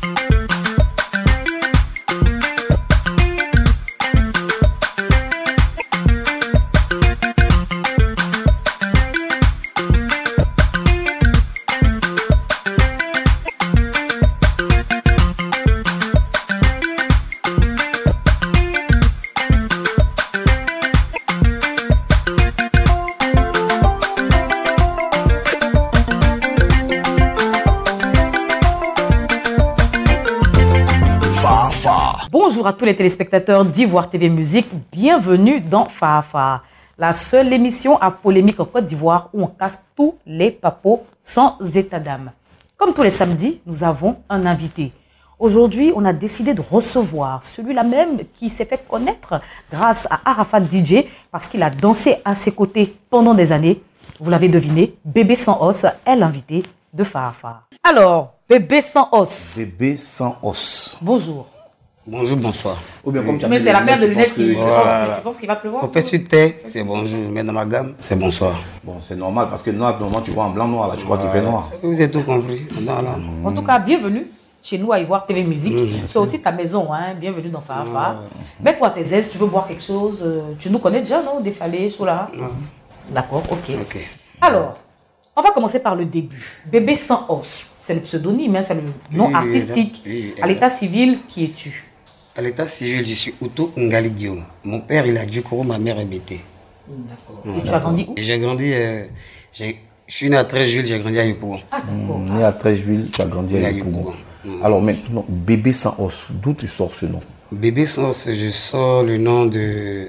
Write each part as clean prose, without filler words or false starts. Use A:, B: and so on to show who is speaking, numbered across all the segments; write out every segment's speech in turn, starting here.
A: Bonjour à tous les téléspectateurs d'Ivoire TV Musique, bienvenue dans Fafa, la seule émission à polémique en Côte d'Ivoire où on casse tous les papos sans état d'âme. Comme tous les samedis, nous avons un invité. Aujourd'hui, on a décidé de recevoir celui-là même qui s'est fait connaître grâce à Arafat DJ parce qu'il a dansé à ses côtés pendant des années. Vous l'avez deviné, Bébé Sans Os est l'invité de Fafa. Alors, Bébé Sans Os.
B: Bébé Sans Os.
A: Bonjour.
C: Bonjour, bonsoir.
B: Ou bien, comme
A: Mais c'est la paire de lunettes qui...
C: Voilà.
A: Tu penses qu'il va pleuvoir?
C: On fait sur terre, c'est bonjour. Mais dans ma gamme, c'est bonsoir.
B: Bon, c'est normal parce que noir, normalement, tu vois en blanc noir, là, tu crois qu'il fait noir.
C: Vous avez tout compris.
A: En tout cas, bienvenue chez nous à Ivoire TV Musique. C'est aussi ta maison, hein. Bienvenue dans Fafa. Mets-toi à tes aises, tu veux boire quelque chose. Tu nous connais déjà, non? Défalé, Soula. D'accord, ok. Alors, on va commencer par le début. Bébé Sans Os, c'est le pseudonyme, hein, c'est le nom artistique. À l'état civil, qui es-tu?
C: À l'état civil, je suis Outo Ngali Guillaume. Mon père, il a Djukoro, ma mère est Bété.
A: D'accord. Et tu as grandi où?
C: J'ai grandi, je suis né à Trècheville, j'ai grandi à Yopougon.
A: Ah, d'accord.
B: Né à Trècheville, tu as grandi à Yopougon. Alors maintenant, Bébé Sans Os, d'où tu sors ce nom?
C: Bébé Sans Os, je sors le nom de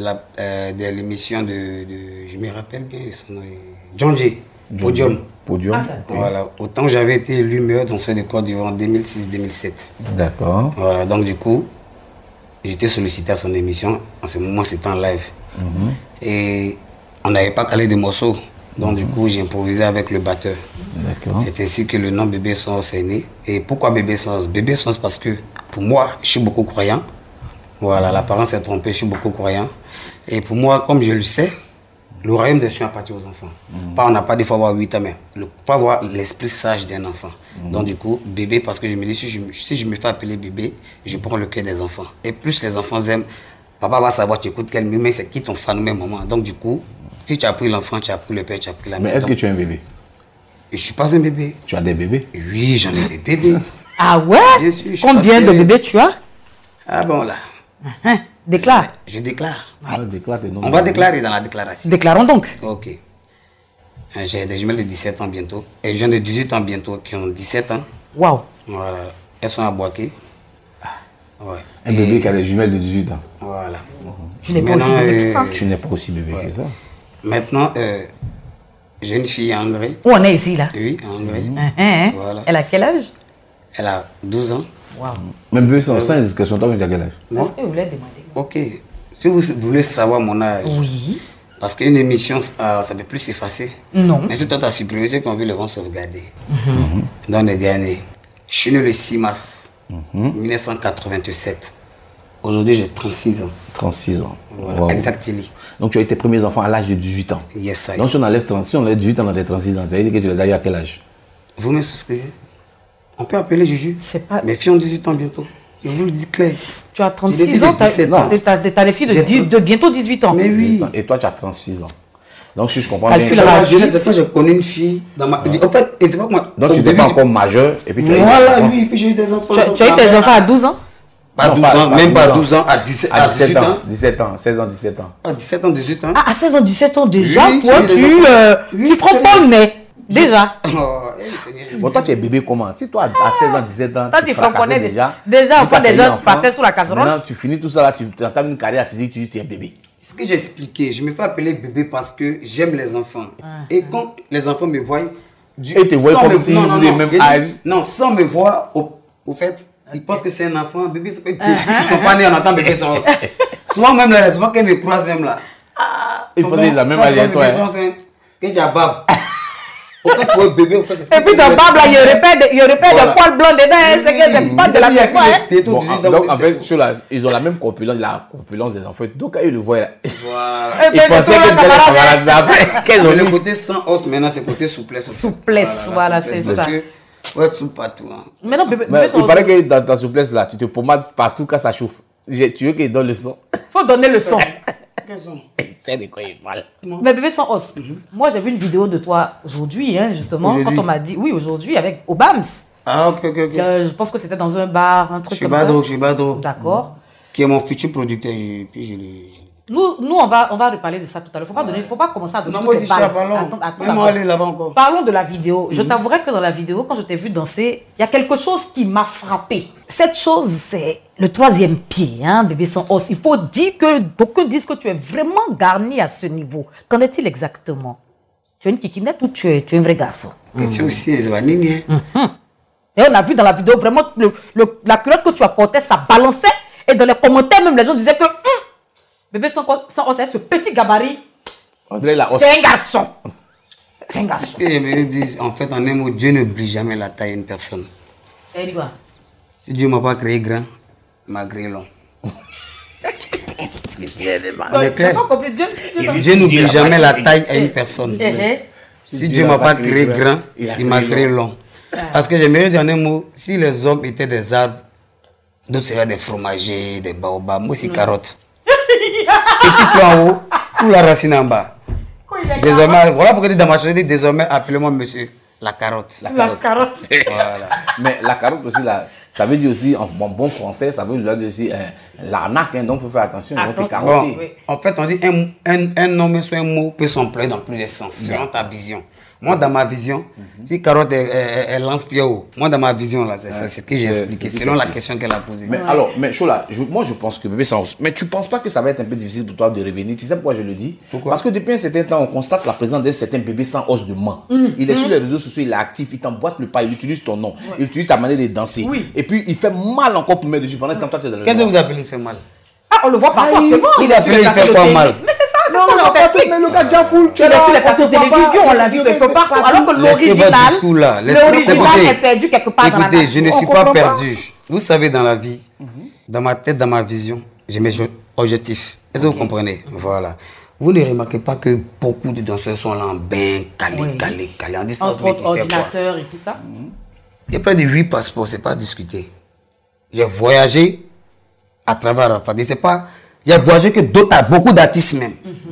C: l'émission de, je me rappelle bien son nom, John J. Podium.
B: Podium.
A: Ah,
C: voilà. Autant j'avais été élu meilleur danseur de Côte d'Ivoire en 2006-2007.
B: D'accord.
C: Voilà, donc du coup, j'étais sollicité à son émission. En ce moment, c'était en live. Et on n'avait pas calé de morceaux. Donc du coup, j'ai improvisé avec le batteur.
B: D'accord.
C: C'est ainsi que le nom Bébé Sans Os est né. Et pourquoi Bébé Sans Os? Bébé Sans Os parce que pour moi, je suis beaucoup croyant. Voilà, l'apparence est trompée, je suis beaucoup croyant. Et pour moi, comme je le sais, le royaume des cieux appartient aux enfants. Pas, on n'a pas des fois avoir 8 ans, mais pas avoir l'esprit sage d'un enfant. Donc du coup, bébé, parce que je me dis, si je me fais appeler bébé, je prends le cœur des enfants. Et plus les enfants aiment, papa va savoir, tu écoutes quel mieux, mais c'est qui ton fan ou même maman. Donc du coup, si tu as pris l'enfant, tu as pris le père, tu as pris la mère.
B: Mais est-ce que tu es un bébé?
C: Je ne suis pas un bébé.
B: Tu as des bébés?
C: Oui, j'en ai des bébés.
A: Ah ouais?
C: Bien sûr,
A: Combien de bébés tu as?
C: Ah bon là.
A: Déclare.
C: Je déclare.
B: Ah, déclare tes noms.
C: On va déclarer dans la déclaration.
A: Déclarons donc.
C: Ok. J'ai des jumelles de 17 ans bientôt. Et j'ai de 18 ans bientôt qui ont 17 ans.
A: Waouh.
C: Voilà. Elles sont à Boaké. Ouais.
B: Un bébé qui a des jumelles de 18 ans.
C: Voilà.
A: Tu n'es pas aussi bébé que ça.
B: Tu n'es pas aussi bébé que ça.
C: Maintenant, j'ai une fille à Hongrie.
A: Où on est ici, là?
C: Oui, à Hongrie. Voilà.
A: Elle a quel âge?
C: Elle a 12 ans.
A: Waouh.
B: Même Bébé Sans Os, sans indiscrétion, toi, tu as quel âge?
A: Est-ce que vous voulez demander?
C: Ok. Si vous voulez savoir mon âge.
A: Oui.
C: Parce qu'une émission, ça ne peut plus s'effacer.
A: Non.
C: Mais si toi, tu as supprimé, c'est qu'on veut le vent sauvegarder. Dans les derniers. Je suis né le 6 mars 1987. Aujourd'hui, j'ai 36 ans.
B: 36 ans.
C: Voilà,
B: Wow.
C: exactement.
B: Donc tu as eu tes premiers enfants à l'âge de 18 ans.
C: Yes, sir.
B: Donc si on enlève 36, on enlève 18 ans dans tes 36 ans. Ça veut dire que tu les as eu à quel âge?
C: Vous me souscrivez? On peut appeler Juju.
A: C'est pas...
C: Mes filles ont 18 ans bientôt. Je vous le dis clair.
A: Tu as 36 ans, tu as des filles de bientôt 18 ans.
C: Mais oui.
B: Et toi, tu as 36 ans. Donc si je comprends
A: Calcule
B: bien...
A: la
C: C'est quand j'ai connu une fille dans ma... En fait, et c'est pas que moi...
B: Donc tu n'étais pas encore majeur et puis tu as eu des
C: Voilà,
B: enfants.
C: oui, et puis j'ai eu des enfants.
A: Tu as eu tes enfants à 12 ans?
C: Pas 12 ans, même pas 12 ans, à 18 ans.
B: 17 ans, 16 ans, 17 ans.
C: À 17 ans, 18 ans.
A: Ah, à 16 ans, 17 ans déjà,
C: Oui,
A: toi,
C: j'ai eu des enfants.
A: tu
C: Oui,
A: prends
C: c'est
A: pas
C: vrai.
A: le nez. Déjà.
C: Oh, Seigneur.
B: Bon, toi, tu es bébé comment? Si toi, à 16 ans, 17 ans,
A: Toi,
B: tu
A: tu
B: fracassais
A: frapponnais
B: déjà.
A: déjà,
B: puis
A: enfant,
B: t'as eu
A: déjà,
B: enfant.
A: passais sous la casserole.
B: Maintenant, tu finis tout ça là, tu entames une carrière artistique, tu dis tu es bébé.
C: Ce que j'ai expliqué, je me fais appeler bébé parce que j'aime les enfants. Et quand les enfants me voient,
B: Et te voient
C: sans
B: comme
C: me-
B: si
C: non,
B: vous
C: non,
B: avez
C: non,
B: même
C: je dis-
B: âge.
C: Non, sans me voir, au fait, ils pensent que c'est un enfant, un bébé. Ils ne sont pas nés en entendant bébé sans os. Souvent même là, souvent qu'ils me croisent même là.
B: Ils pensent qu'ils ont la même âge que toi. hein.
C: Que j'ai un bab. Au fait, pour un bébé, au fait, c'est
A: Et puis ton barbe là, il y aurait pas de poils blancs dedans, hein, c'est que c'est pas de la même fois, hein.
B: Bon, donc en fait, ils ont la même corpulence, la corpulence des enfants. Donc quand ils le voient, là,
C: Voilà.
A: Et
B: ils
A: puis,
B: pensaient
A: c'est
B: qu'ils
A: tout, là,
B: allaient
A: ça
B: faire
A: va
B: malade. Mais après, qu'elles ont
C: Le
B: dit.
C: côté sans os, maintenant, c'est côté souplesse.
A: Souplesse, voilà, c'est
C: souplesse.
A: ça.
C: Parce que Ouais, tout partout. Hein.
A: Mais non, bébé
B: il paraît que dans ta souplesse là, tu te pommades partout quand ça chauffe. Tu veux qu'il donne le son?
A: Faut donner le son.
B: C'est de quoi il parle.
A: Mais bébé sans os. Moi, j'ai vu une vidéo de toi aujourd'hui, hein, justement, quand on m'a dit, oui, aujourd'hui, avec Obams.
C: Ah, ok.
A: Je pense que c'était dans un bar, un truc comme ça.
C: Je suis Badro.
A: D'accord.
C: Qui est mon futur producteur, puis je l'ai.
A: Nous, on va reparler de ça tout à l'heure. Faut pas commencer à donner
C: non, moi
A: toutes les balles.
C: Attends, aller là-bas encore.
A: Parlons de la vidéo. Je t'avouerai que dans la vidéo, quand je t'ai vu danser, il y a quelque chose qui m'a frappé. Cette chose, c'est le troisième pied, hein, bébé sans os. Il faut dire que beaucoup disent que tu es vraiment garni à ce niveau. Qu'en est-il exactement? Tu es une kikinette ou tu es un vrai garçon?
C: C'est aussi les vanilles.
A: Et on a vu dans la vidéo vraiment la culotte que tu as portée, ça balançait. Et dans les commentaires, même les gens disaient que bébé sans os, c'est ce petit gabarit. C'est un garçon. C'est un garçon.
C: Et me disent, en fait, en un mot, Dieu n'oublie jamais la taille d'une personne.
A: Et dit quoi?
C: Si Dieu ne m'a pas créé grand, il m'a créé long.
A: C'est pas compris.
C: Dieu n'oublie jamais la taille à une personne. Si Dieu ne m'a pas créé grand, il m'a créé long. Parce que j'aimerais dire en un mot, si les hommes étaient des arbres, d'autres seraient des fromagers, des baobabs, moi c'est carotte. Petit toit en haut, ou la racine en bas. Désormais, voilà pourquoi dans ma chaîne, désormais, appelez-moi monsieur la carotte.
A: La carotte.
B: Voilà. Mais la carotte aussi, là, ça veut dire aussi, en bon français, ça veut dire aussi l'arnaque, hein, donc il faut faire attention.
C: Bon, en fait, on dit un nom soit un mot peut s'employer dans plusieurs sens, selon ta vision. Moi, dans ma vision, si carotte elle lance pied haut, moi, dans ma vision, là, c'est ce que j'ai expliqué, selon la question qu'elle a posée.
B: Mais alors, mais Chola, moi, je pense que bébé sans os, mais tu ne penses pas que ça va être un peu difficile pour toi de revenir? Tu sais pourquoi je le dis?
C: Pourquoi?
B: Parce que depuis un certain temps, on constate la présence d'un certain bébé sans os de main. Il est sur les réseaux sociaux, il est actif, il t'emboîte le pas, il utilise ton nom, il utilise ta manière de danser. Et puis, il fait mal encore pour mettre dessus pendant ce temps, toi, tu es dans le
C: Qu'est-ce que vous appelez il fait mal?
A: Ah, on le voit pas forcément.
C: Il fait quoi mal?
A: Mais c'est ça, c'est
B: non,
A: ça.
B: mais le gars déjà full, tu es
A: Il est
B: là,
A: sur les plateaux de télévision, on l'a vu quelque part. Alors que l'original est perdu quelque part dans la
C: Écoutez, je ne suis pas perdu. Vous savez, dans la vie, dans ma tête, dans ma vision, j'ai mes objectifs. Est-ce que vous comprenez? Voilà. Vous ne remarquez pas que beaucoup de danseurs sont là en bain, calés. En distance,
A: entre ordinateur et tout ça.
C: Il y a près de 8 passeports, c'est pas à discuter. J'ai voyagé à travers Arafat. Il y a voyagé que d'autres, beaucoup d'artistes même.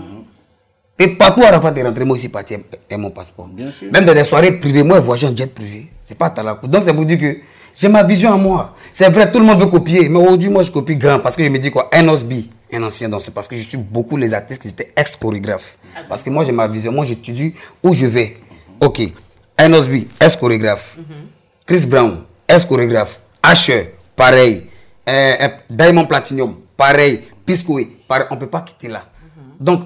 C: Et partout à Arafat est rentré, moi aussi parti et mon passeport.
B: Bien sûr.
C: Même dans des soirées privées, moi je voyage en jet privé. C'est pas à Talakou. Donc c'est pour dire que j'ai ma vision à moi. C'est vrai, tout le monde veut copier. Mais aujourd'hui, moi je copie grand parce que je me dis quoi, un Osby, un ancien danseur. Parce que je suis beaucoup les artistes qui étaient ex-chorégraphes. Parce que moi j'ai ma vision. Moi j'étudie où je vais. Ok. Un Osby, ex-chorégraphe. Chris Brown, ex-chorégraphe. Asher, pareil. Diamond Platinum, pareil. Piscoé, pareil. On ne peut pas quitter là. Donc,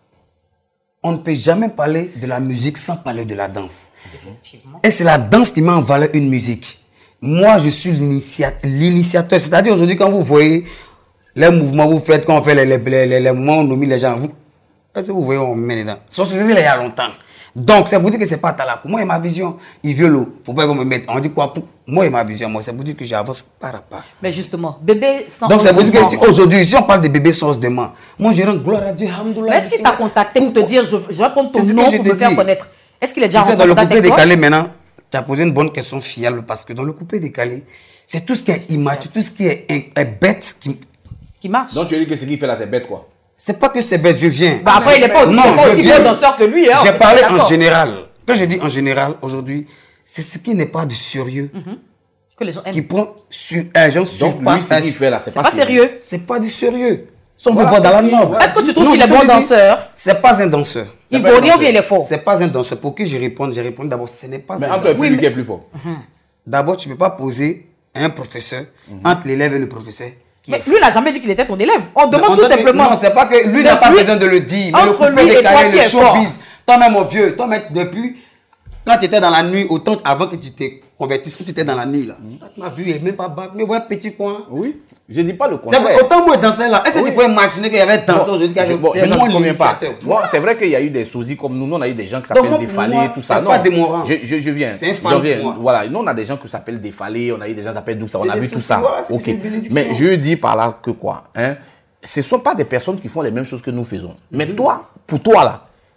C: on ne peut jamais parler de la musique sans parler de la danse. Et c'est la danse qui met en valeur une musique. Moi, je suis l'initiateur. C'est-à-dire aujourd'hui, quand vous voyez les mouvements que vous faites, quand on fait les mouvements, on nomme les gens. Est-ce que vous voyez, on met dedans? Ça se fait il y a longtemps. Donc, c'est pour dire que c'est pas Talakou. Moi et ma vision, il veut l'eau. Faut pas me mettre. On dit quoi pour moi et ma vision, moi, c'est pour dire que j'avance par à pas.
A: Mais justement, bébé sans os.
C: Donc, c'est pour dire que aujourd'hui, si on parle de bébé sans os demain, moi, je rends gloire à Dieu.
A: Mais est-ce qu'il t'a contacté pour te dire, je vais prendre ton nom pour me faire connaître? Est-ce qu'il est déjà
C: rencontré dans le coupé décalé maintenant? Tu as posé une bonne question fiable parce que dans le coupé décalé, c'est tout ce qui est immature, tout ce qui est bête
A: qui marche.
B: Donc, tu dis que ce qu'il fait là, c'est bête, quoi?
C: C'est pas que c'est bête, je viens.
A: Bah après, il n'est pas aussi bon danseur que lui. Hein,
C: j'ai parlé en général. Quand je dis en général, aujourd'hui, c'est ce qui n'est pas du sérieux.
A: Que les gens aiment.
C: Qui prend sur un genre sur
B: donc, lui, ce qu'il fait là, c'est pas
A: sérieux.
C: C'est pas du sérieux. Si on veut voir dans la norme.
A: Est-ce que tu trouves qu'il est bon danseur?
C: C'est pas un danseur.
A: Il vaut rien ou bien il est fort?
C: C'est pas un danseur. Pour qui je réponds d'abord, ce n'est pas un danseur.
B: Mais entre lui qui est plus fort.
C: D'abord, tu ne peux pas poser un professeur entre l'élève et le professeur.
A: Mais lui, il n'a jamais dit qu'il était ton élève. On demande tout simplement.
C: Non, c'est pas que lui n'a pas besoin de le dire. Mais le coupé décalé, le showbiz. Toi-même, mon vieux, toi-même, depuis, quand tu étais dans la nuit, autant avant que tu te convertisses, que tu étais dans la nuit, là. Tu m'as vu, il n'est même pas bas. Mais vois un petit coin.
B: Oui. Je ne dis pas le contraire.
C: Autant moi danser là. Est-ce que tu peux imaginer qu'il y avait un danseur aujourd'hui qui
B: c'est moi l'initiateur? C'est vrai qu'il y a eu des sosies comme nous. Nous, on a eu des gens qui s'appellent Défalés, tout ça.
C: Non, pas démorant.
B: Je viens.
C: C'est un fan.
B: Voilà. Nous, on a des gens qui s'appellent Défalés. On a eu des gens qui s'appellent Douce. On a vu tout ça. Ok. Mais je dis par là que quoi? Ce ne sont pas des personnes qui font les mêmes choses que nous faisons. Mais toi, pour toi là,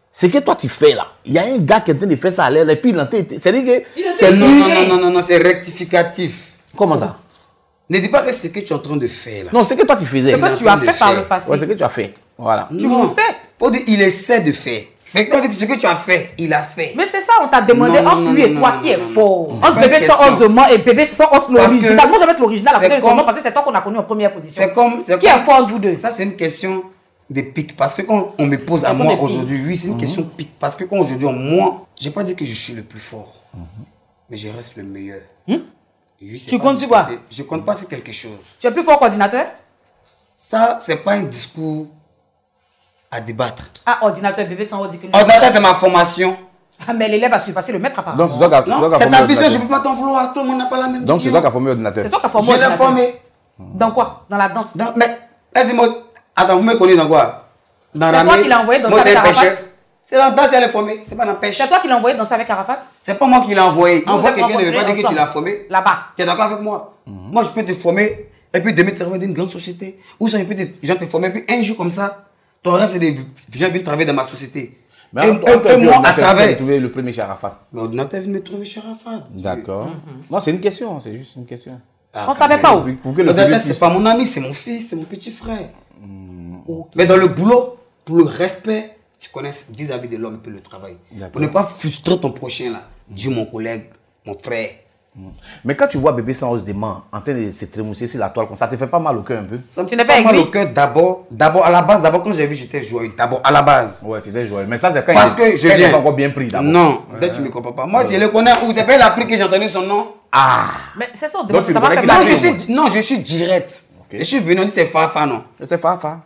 B: Ce que toi tu fais là, il y a un gars qui est en train de faire ça à l'air, et puis il entend. C'est-à-dire que.
C: C'est non, c'est rectificatif.
B: Comment ça?
C: Ne dis pas que c'est ce que tu es en train de faire là.
B: Non, c'est que toi tu faisais.
A: C'est que tu as fait par le passé.
B: Ouais, c'est que tu as fait. Voilà.
A: Tu le sais.
C: Faut dire, il essaie de faire. Mais quand ce que tu as fait, il a fait.
A: Mais c'est ça, on t'a demandé entre lui et toi qui est fort. Entre bébé sans os de main et bébé sans os l'original. Moi, je vais mettre l'original à côté de ton nom parce que c'est toi qu'on a connu en première position. Qui est fort entre vous deux?
C: Ça, c'est une question de pique. Parce que quand on me pose à moi aujourd'hui, oui, c'est une question de pique. Parce que quand aujourd'hui, moi, je n'ai pas dit que je suis le plus fort. Mais je reste le meilleur. Oui,
A: tu comptes sur quoi?
C: Je compte pas sur quelque chose.
A: Tu es plus fort qu'ordinateur?
C: Ça, c'est pas un discours à débattre.
A: Ah, ordinateur, bébé sans os.
C: Ordinateur, c'est ma formation.
A: Ah, mais l'élève a surpassé le maître apparemment.
B: Donc, c'est toi qui as formé
C: c'est ta vision, je ne peux pas t'en vouloir. Tout le monde n'a pas la même vision.
B: Donc, c'est toi qui as formé l'ordinateur.
A: C'est toi qui as formé
C: l'ordinateur. Je l'ai formé.
A: Dans quoi? Dans la danse?
C: Mais, laisse-moi. Attends, vous me connaissez dans quoi? Dans
A: c'est toi qui l'as envoyé danser avec Arafat?
C: C'est dans la danse, elle est formée. C'est pas dans la pêche.
A: C'est toi qui l'as envoyé danser avec Arafat?
C: C'est pas moi qui l'ai envoyé. Envoie quelqu'un ne veut pas dire que tu l'as formé.
A: Là-bas.
C: Tu es d'accord avec moi? Moi, je peux te former et puis demain travailler dans une grande société. Ou ça, je peux des gens te former. Puis un jour comme ça, ton rêve, c'est de venir travailler dans ma société.
B: Mais
C: moi, à travers.
B: trouvé le premier chez Arafat.
C: L'ordinateur vient me trouver chez Arafat.
B: D'accord. Non, c'est une question. C'est juste une question.
A: On ne savait pas où.
C: L'ordinateur, c'est pas mon ami, c'est mon fils, c'est mon petit frère. Mais dans le boulot, pour le respect, tu connais vis-à-vis de l'homme et puis le travail. Pour ne pas frustrer ton prochain là. Dis mon collègue, mon frère.
B: Mais quand tu vois bébé sans os de main en train de se trémousser sur la toile comme ça, te fait pas mal au cœur un peu?
C: Ça me fait pas mal au cœur d'abord à la base, d'abord quand j'ai vu j'étais joyeux, d'abord à la base.
B: Ouais, tu étais joyeux. Mais ça c'est quand
C: parce que je
B: viens pas encore bien pris d'abord.
C: Non, dès que tu ne me comprends pas. Moi je le connais où c'est pas il a pris que j'ai entendu son nom.
B: Ah.
A: Mais c'est ça.
B: Donc tu le connais qu'il a pris.
C: Non, je suis direct. Je suis venu on dit c'est Fafa non.
B: C'est Fafa.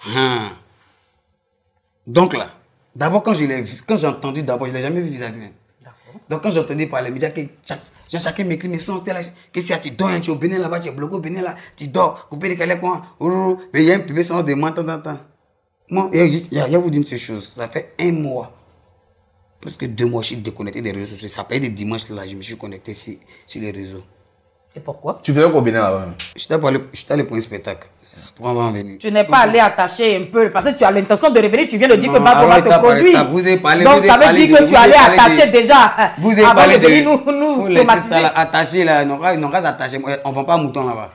C: Donc là, d'abord quand je l'ai vu, quand j'ai entendu d'abord, je l'ai jamais vu vis-à-vis. Donc quand j'ai entendu parler, il me dit que chacun m'écrit mes sons, que si tu dors, tu es au Bénin là-bas, tu es bloqué au Bénin là, tu dors, coupé de calais quoi. Mais il y a un bébé sans de moi, Moi, il y a vous dire une chose, ça fait 1 mois, presque 2 mois, je suis déconnecté des réseaux sociaux. Ça fait des dimanches là, je me suis connecté sur les réseaux.
A: Et pourquoi?
B: Tu faisais quoi au Bénin là-bas?
C: Je suis allé pour un spectacle. Pour en venir.
A: Tu n'es pas allé attacher un peu parce que tu as l'intention de revenir, tu viens de dire que Bagoma te produit. Donc ça veut dire que tu allais attacher déjà.
C: Vous avez parlé de nous tomatiser. Attacher là, non reste attaché. On ne vend pas mouton là-bas.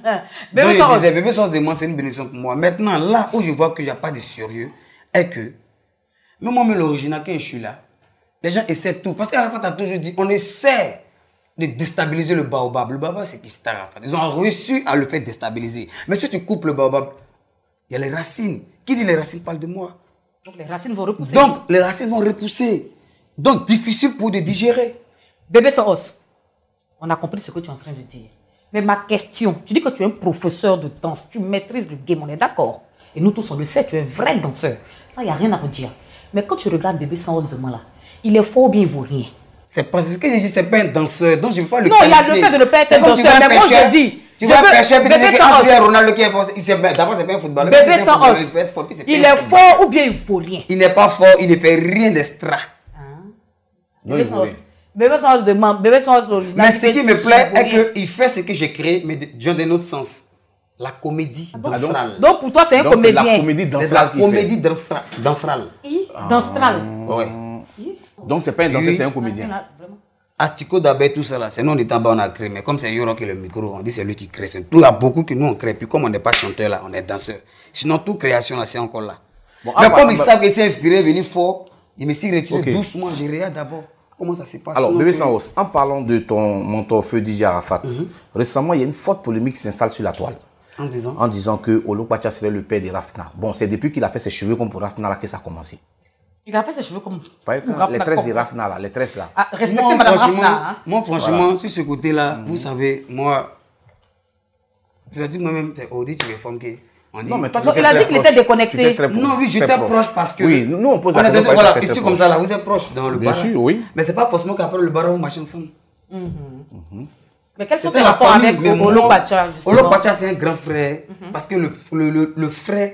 C: Bébé sans demande, c'est une bénédiction pour moi. Maintenant, là où je vois que il n'y a pas de sérieux, est que, même moi, l'original, quand je suis là, les gens essaient tout. Parce qu'Arafat a toujours dit, on essaie de déstabiliser le baobab. Le baobab, c'est qui c'est Arafat. Ils ont réussi à le faire déstabiliser. Mais si tu coupes le baobab, il y a les racines. Qui dit les racines parle de moi?
A: Donc les racines vont repousser.
C: Donc les racines vont repousser. Donc difficile pour de digérer.
A: Bébé sans os, on a compris ce que tu es en train de dire. Mais ma question, tu dis que tu es un professeur de danse, tu maîtrises le game, on est d'accord. Et nous tous on le sait, tu es un vrai danseur. Ça, il n'y a rien à redire. Mais quand tu regardes bébé sans os demain là, il est fort ou bien il vaut rien?
C: C'est pas ce que j'ai dit, c'est pas un danseur, donc je ne veux pas le
A: qualifier. Non, il y a le fait de ne pas être un danseur, mais moi je dis...
C: Tu vas pêcher, puis tu dis que Ronaldo qui est fort, d'abord c'est pas un footballeur.
A: Bébé sans os, il est fort ou bien il vaut rien?
C: Il n'est pas fort, il ne fait rien d'extra.
A: Bébé sans os demande, bébé sans os l'original.
C: Mais ce qui me plaît est qu'il fait ce que j'ai créé, mais dans un autre sens. La comédie danserale.
A: Donc pour toi c'est un comédien.
B: C'est la comédie danserale.
C: C'est la comédie danserale.
A: Danserale.
C: Ouais.
B: Donc c'est pas un danseur, c'est un comédien.
C: Astico d'abord tout ça là, c'est nous on est en bas on a créé, mais comme c'est Yoro qui est le micro, on dit c'est lui qui crée. Il y a beaucoup que nous on crée, puis comme on n'est pas chanteur là, on est danseur. Sinon toute création là c'est encore là. Bon, mais comme ils savent que c'est inspiré, venir fort, ils me sont retirés doucement, je regarde d'abord comment ça se passe.
B: Alors bébé sans os, en parlant de ton mentor feu DJ Arafat, récemment il y a une forte polémique qui s'installe sur la toile. En disant que Olo Kwacha serait le père de Rafna. Bon, c'est depuis qu'il a fait ses cheveux comme pour Rafna là que ça a commencé.
A: Il a fait ses cheveux comme...
B: Les tresses de Rafna là, les tresses là.
A: Ah, respectez Madame Rafna. Hein?
C: Moi franchement, sur ce côté-là, vous savez, moi... Je dis moi-même, on dit tu es femme qui...
B: Non, mais toi,
A: il a dit qu'il était déconnecté.
C: Non, oui, j'étais proche parce que...
B: Oui, nous on pose la question.
C: Voilà, ici comme ça là, vous êtes proche dans le bar.
B: Bien sûr, oui.
C: Mais c'est pas forcément qu'après le bar, vous marchez ensemble.
A: Mais quels sont tes rapports avec Olo Kwacha?
C: Olo Kwacha, c'est un grand frère. Parce que le frère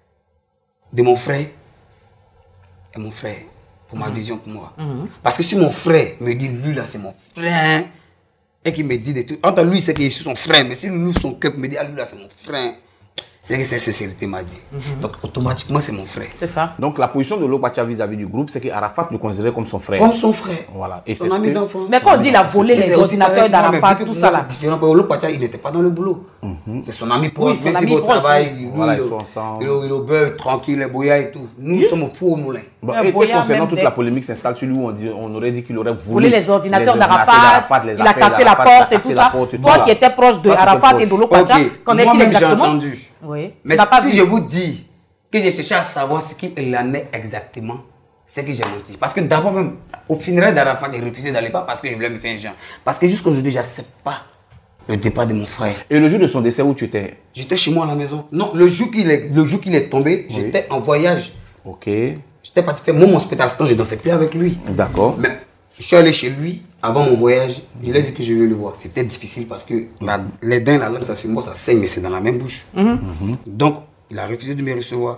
C: de mon frère est mon frère. Pour ma vision, pour moi. Parce que si mon frère me dit, lui là, c'est mon frère, et qu'il me dit des trucs, entre lui, c'est qu'il est son frère, mais si lui, son cœur me dit, ah, lui là, c'est mon frère, C'est que cette sincérité m'a dit. Donc, automatiquement, c'est mon frère.
A: C'est ça.
B: Donc, la position de Lokwacha vis-à-vis du groupe, c'est qu'Arafat le considérait comme son frère.
C: Comme son frère.
B: Voilà. Et
C: son ami d'enfance.
A: Mais quand on dit il a volé les ordinateurs d'Arafat, tout ça là.
C: C'est différent. Lokwacha, il n'était pas dans le boulot. C'est son ami proche.
A: Oui,
C: même s'il va au travail,
B: voilà, ils sont ensemble.
C: Il est au beurre, tranquille, les boya et tout. Nous sommes au four au moulin.
B: Bon, et concernant toute la polémique s'installe sur lui, on aurait dit qu'il aurait volé
A: les ordinateurs d'Arafat, il a cassé la porte et tout ça. Toi qui étais proche de Arafat et de Lokwacha, qu'en est-il exactement?
C: J'ai entendu.
A: Oui.
C: Mais si je vous dis que j'ai cherché à savoir ce qu'il en est exactement, c'est que j'ai menti. Parce que d'abord même, au funérailles d'Arafat, j'ai refusé d'aller, pas parce que je voulais me faire un genre. Parce que jusqu'à aujourd'hui, je n'accepte pas le départ de mon frère.
B: Et le jour de son décès, où tu étais?
C: J'étais chez moi à la maison. Non, le jour qu'il est tombé, j'étais en voyage.
B: Ok.
C: J'étais parti faire mon spectacle, je dansais plus avec lui.
B: D'accord.
C: Mais je suis allé chez lui avant mon voyage. Je lui ai dit que je veux le voir. C'était difficile parce que les dents, la langue, ça se moi, ça saigne, mais c'est dans la même bouche. Donc, il a refusé de me recevoir.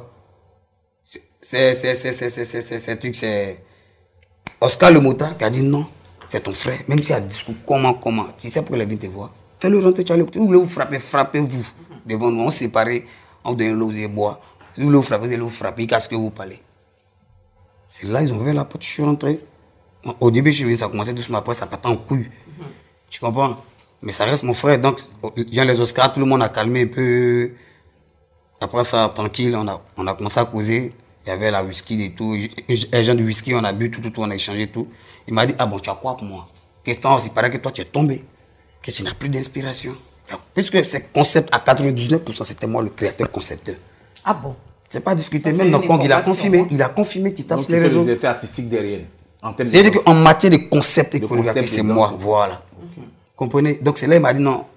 C: C'est truc, c'est Oscar le motard qui a dit non, c'est ton frère. Même s'il a dit comment, tu sais pourquoi il est venu te voir. Fais-le rentrer, tu vous voulez vous frapper, frappez-vous. Devant nous, on s'est séparés, on donne l'eau, vous bois. Si vous voulez vous frapper, qu'est-ce que vous parlez? C'est là, ils ont ouvert la porte, je suis rentré. Au début, je suis venu, ça commençait doucement, après ça partait en couille. Tu comprends? Mais ça reste mon frère, donc, il y a les Oscars, tout le monde a calmé un peu. Après ça, tranquille, on a commencé à causer. Il y avait la whisky et tout. Les gens du whisky, on a bu tout, on a échangé tout. Il m'a dit, ah bon, tu as quoi pour moi? Question, il paraît que toi, tu es tombé. Que tu n'as plus d'inspiration. Puisque ce concept, à 99%, c'était moi le créateur concepteur.
A: Ah bon?
C: C'est pas discuté, même dans Kong, il a confirmé qu'il tape sur les réseaux.
B: Donc, il était artistique derrière.
C: C'est-à-dire qu'en matière de concept et chorégraphie, c'est moi. Voilà. Comprenez? Donc, c'est là, il m'a dit, non,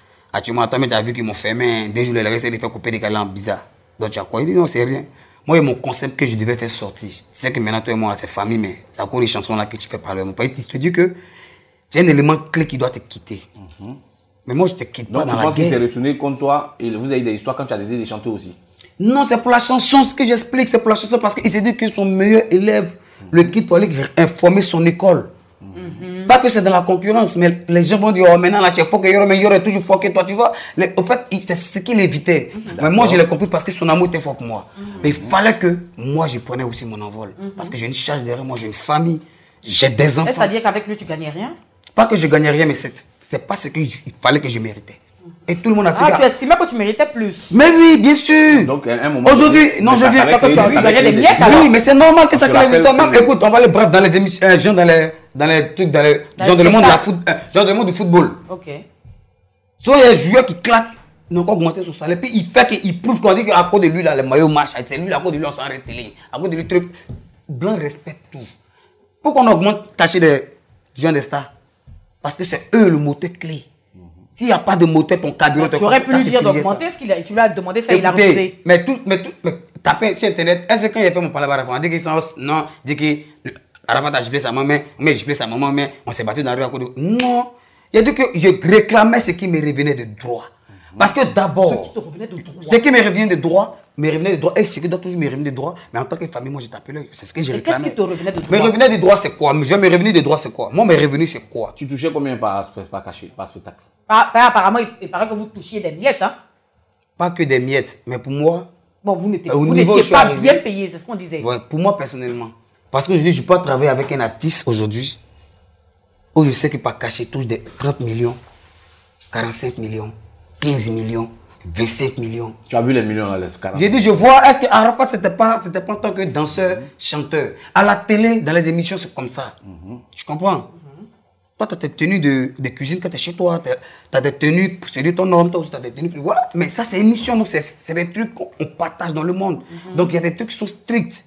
C: tu m'entends, mais tu as vu qu'ils m'ont fermé. Dès que je les laissé, ils fait couper des galants bizarres. Donc, tu as quoi? Il dit, non, c'est rien. Moi, il y a mon concept que je devais faire sortir. Tu sais que maintenant, toi et moi, c'est famille, mais c'est encore les chansons là que tu fais parler. Mon père, il te dit que c'est un élément clé qui doit te quitter. Mais moi, je ne te quitte pas dans la guerre. Donc, tu penses qu'il s'est retourné contre toi et vous avez des histoires quand tu as décidé de chanter aussi? Non, c'est pour la chanson, ce que j'explique, c'est pour la chanson parce qu'il s'est dit que son meilleur élève le quitte pour aller informer son école. Pas que c'est dans la concurrence, mais les gens vont dire, oh maintenant là, tu es fort que il y aurait toujours fort que toi, tu vois. En fait, c'est ce qu'il évitait. Mais moi, je l'ai compris parce que son amour était fort que moi. Mais il fallait que moi, je prenais aussi mon envol. Parce que j'ai une charge derrière moi, j'ai une famille, j'ai des enfants.
A: C'est-à-dire qu'avec lui, tu gagnais rien?
C: Pas que je gagnais rien, mais c'est pas ce qu'il fallait que je méritais. Et tout le monde a su.
A: Ah, tu estimais que tu méritais plus?
C: Mais oui, bien sûr.
B: Donc, à un moment.
C: Aujourd'hui, non, je viens.
A: Tu gagnais des miettes alors?
C: Oui, mais c'est normal que ça crée les histoires. Même, écoute, on va aller bref dans les émissions, genre dans les trucs, genre dans le monde de la foot, genre dans le monde du football.
A: Ok.
C: Soit il y a un joueur qui claque, il a encore augmenté son salaire, puis il fait qu'il prouve qu'on dit qu'à cause de lui, là, le maillot marche, c'est lui, à cause de lui, on s'en arrête télé. À cause de lui, truc. Blanc respecte tout. Pourquoi on augmente cacher des gens des stars? Parce que c'est eux le moteur clé. S'il n'y a pas de moteur, ton carburant...
A: Tu aurais pu lui dire d'augmenter, tu lui as demandé ça, il a refusé.
C: Mais tapez sur Internet, est-ce que quand il a fait mon parler à Arafat, on dit qu'il s'en hausse, non, il dit que Arafat a giflé sa maman, mais giflé sa maman, mais on s'est battu dans la rue à cause de... Non, il a dit que je réclamais ce qui me revenait de droit. Parce que d'abord, ce qui me revenait de droit, et ce qui doit toujours me revenir de droit, mais en tant que famille, moi je t'appelais, c'est ce que j'ai réclamé.
A: Qu'est-ce qui te revenait de droit?
C: Mes revenus de droit, c'est quoi? Mes revenus de droit, c'est quoi? Moi, mes revenus, c'est quoi?
B: Tu touchais combien par spectacle?
A: Apparemment, il paraît que vous touchiez des miettes, hein?
C: Pas que des miettes, mais pour moi...
A: Bon, vous n'étiez pas bien payé, c'est ce qu'on disait.
C: Ouais, pour moi, personnellement. Parce que je dis, je peux travailler avec un artiste aujourd'hui, où je sais que par cachet, touche des 30 millions, 45 millions, 15 millions, 25 millions.
B: Tu as vu les millions dans les 40?
C: J'ai dit, je vois, est-ce qu'Arafat, c'était pas en tant que danseur, chanteur. À la télé, dans les émissions, c'est comme ça. Tu comprends? Toi, tu as tes tenues de cuisine quand tu es chez toi. Tu as des tenues pour séduire ton homme. Toi aussi, tu as des tenues. Voilà. Mais ça, c'est une mission. Donc, c'est des trucs qu'on partage dans le monde. Donc, il y a des trucs qui sont stricts.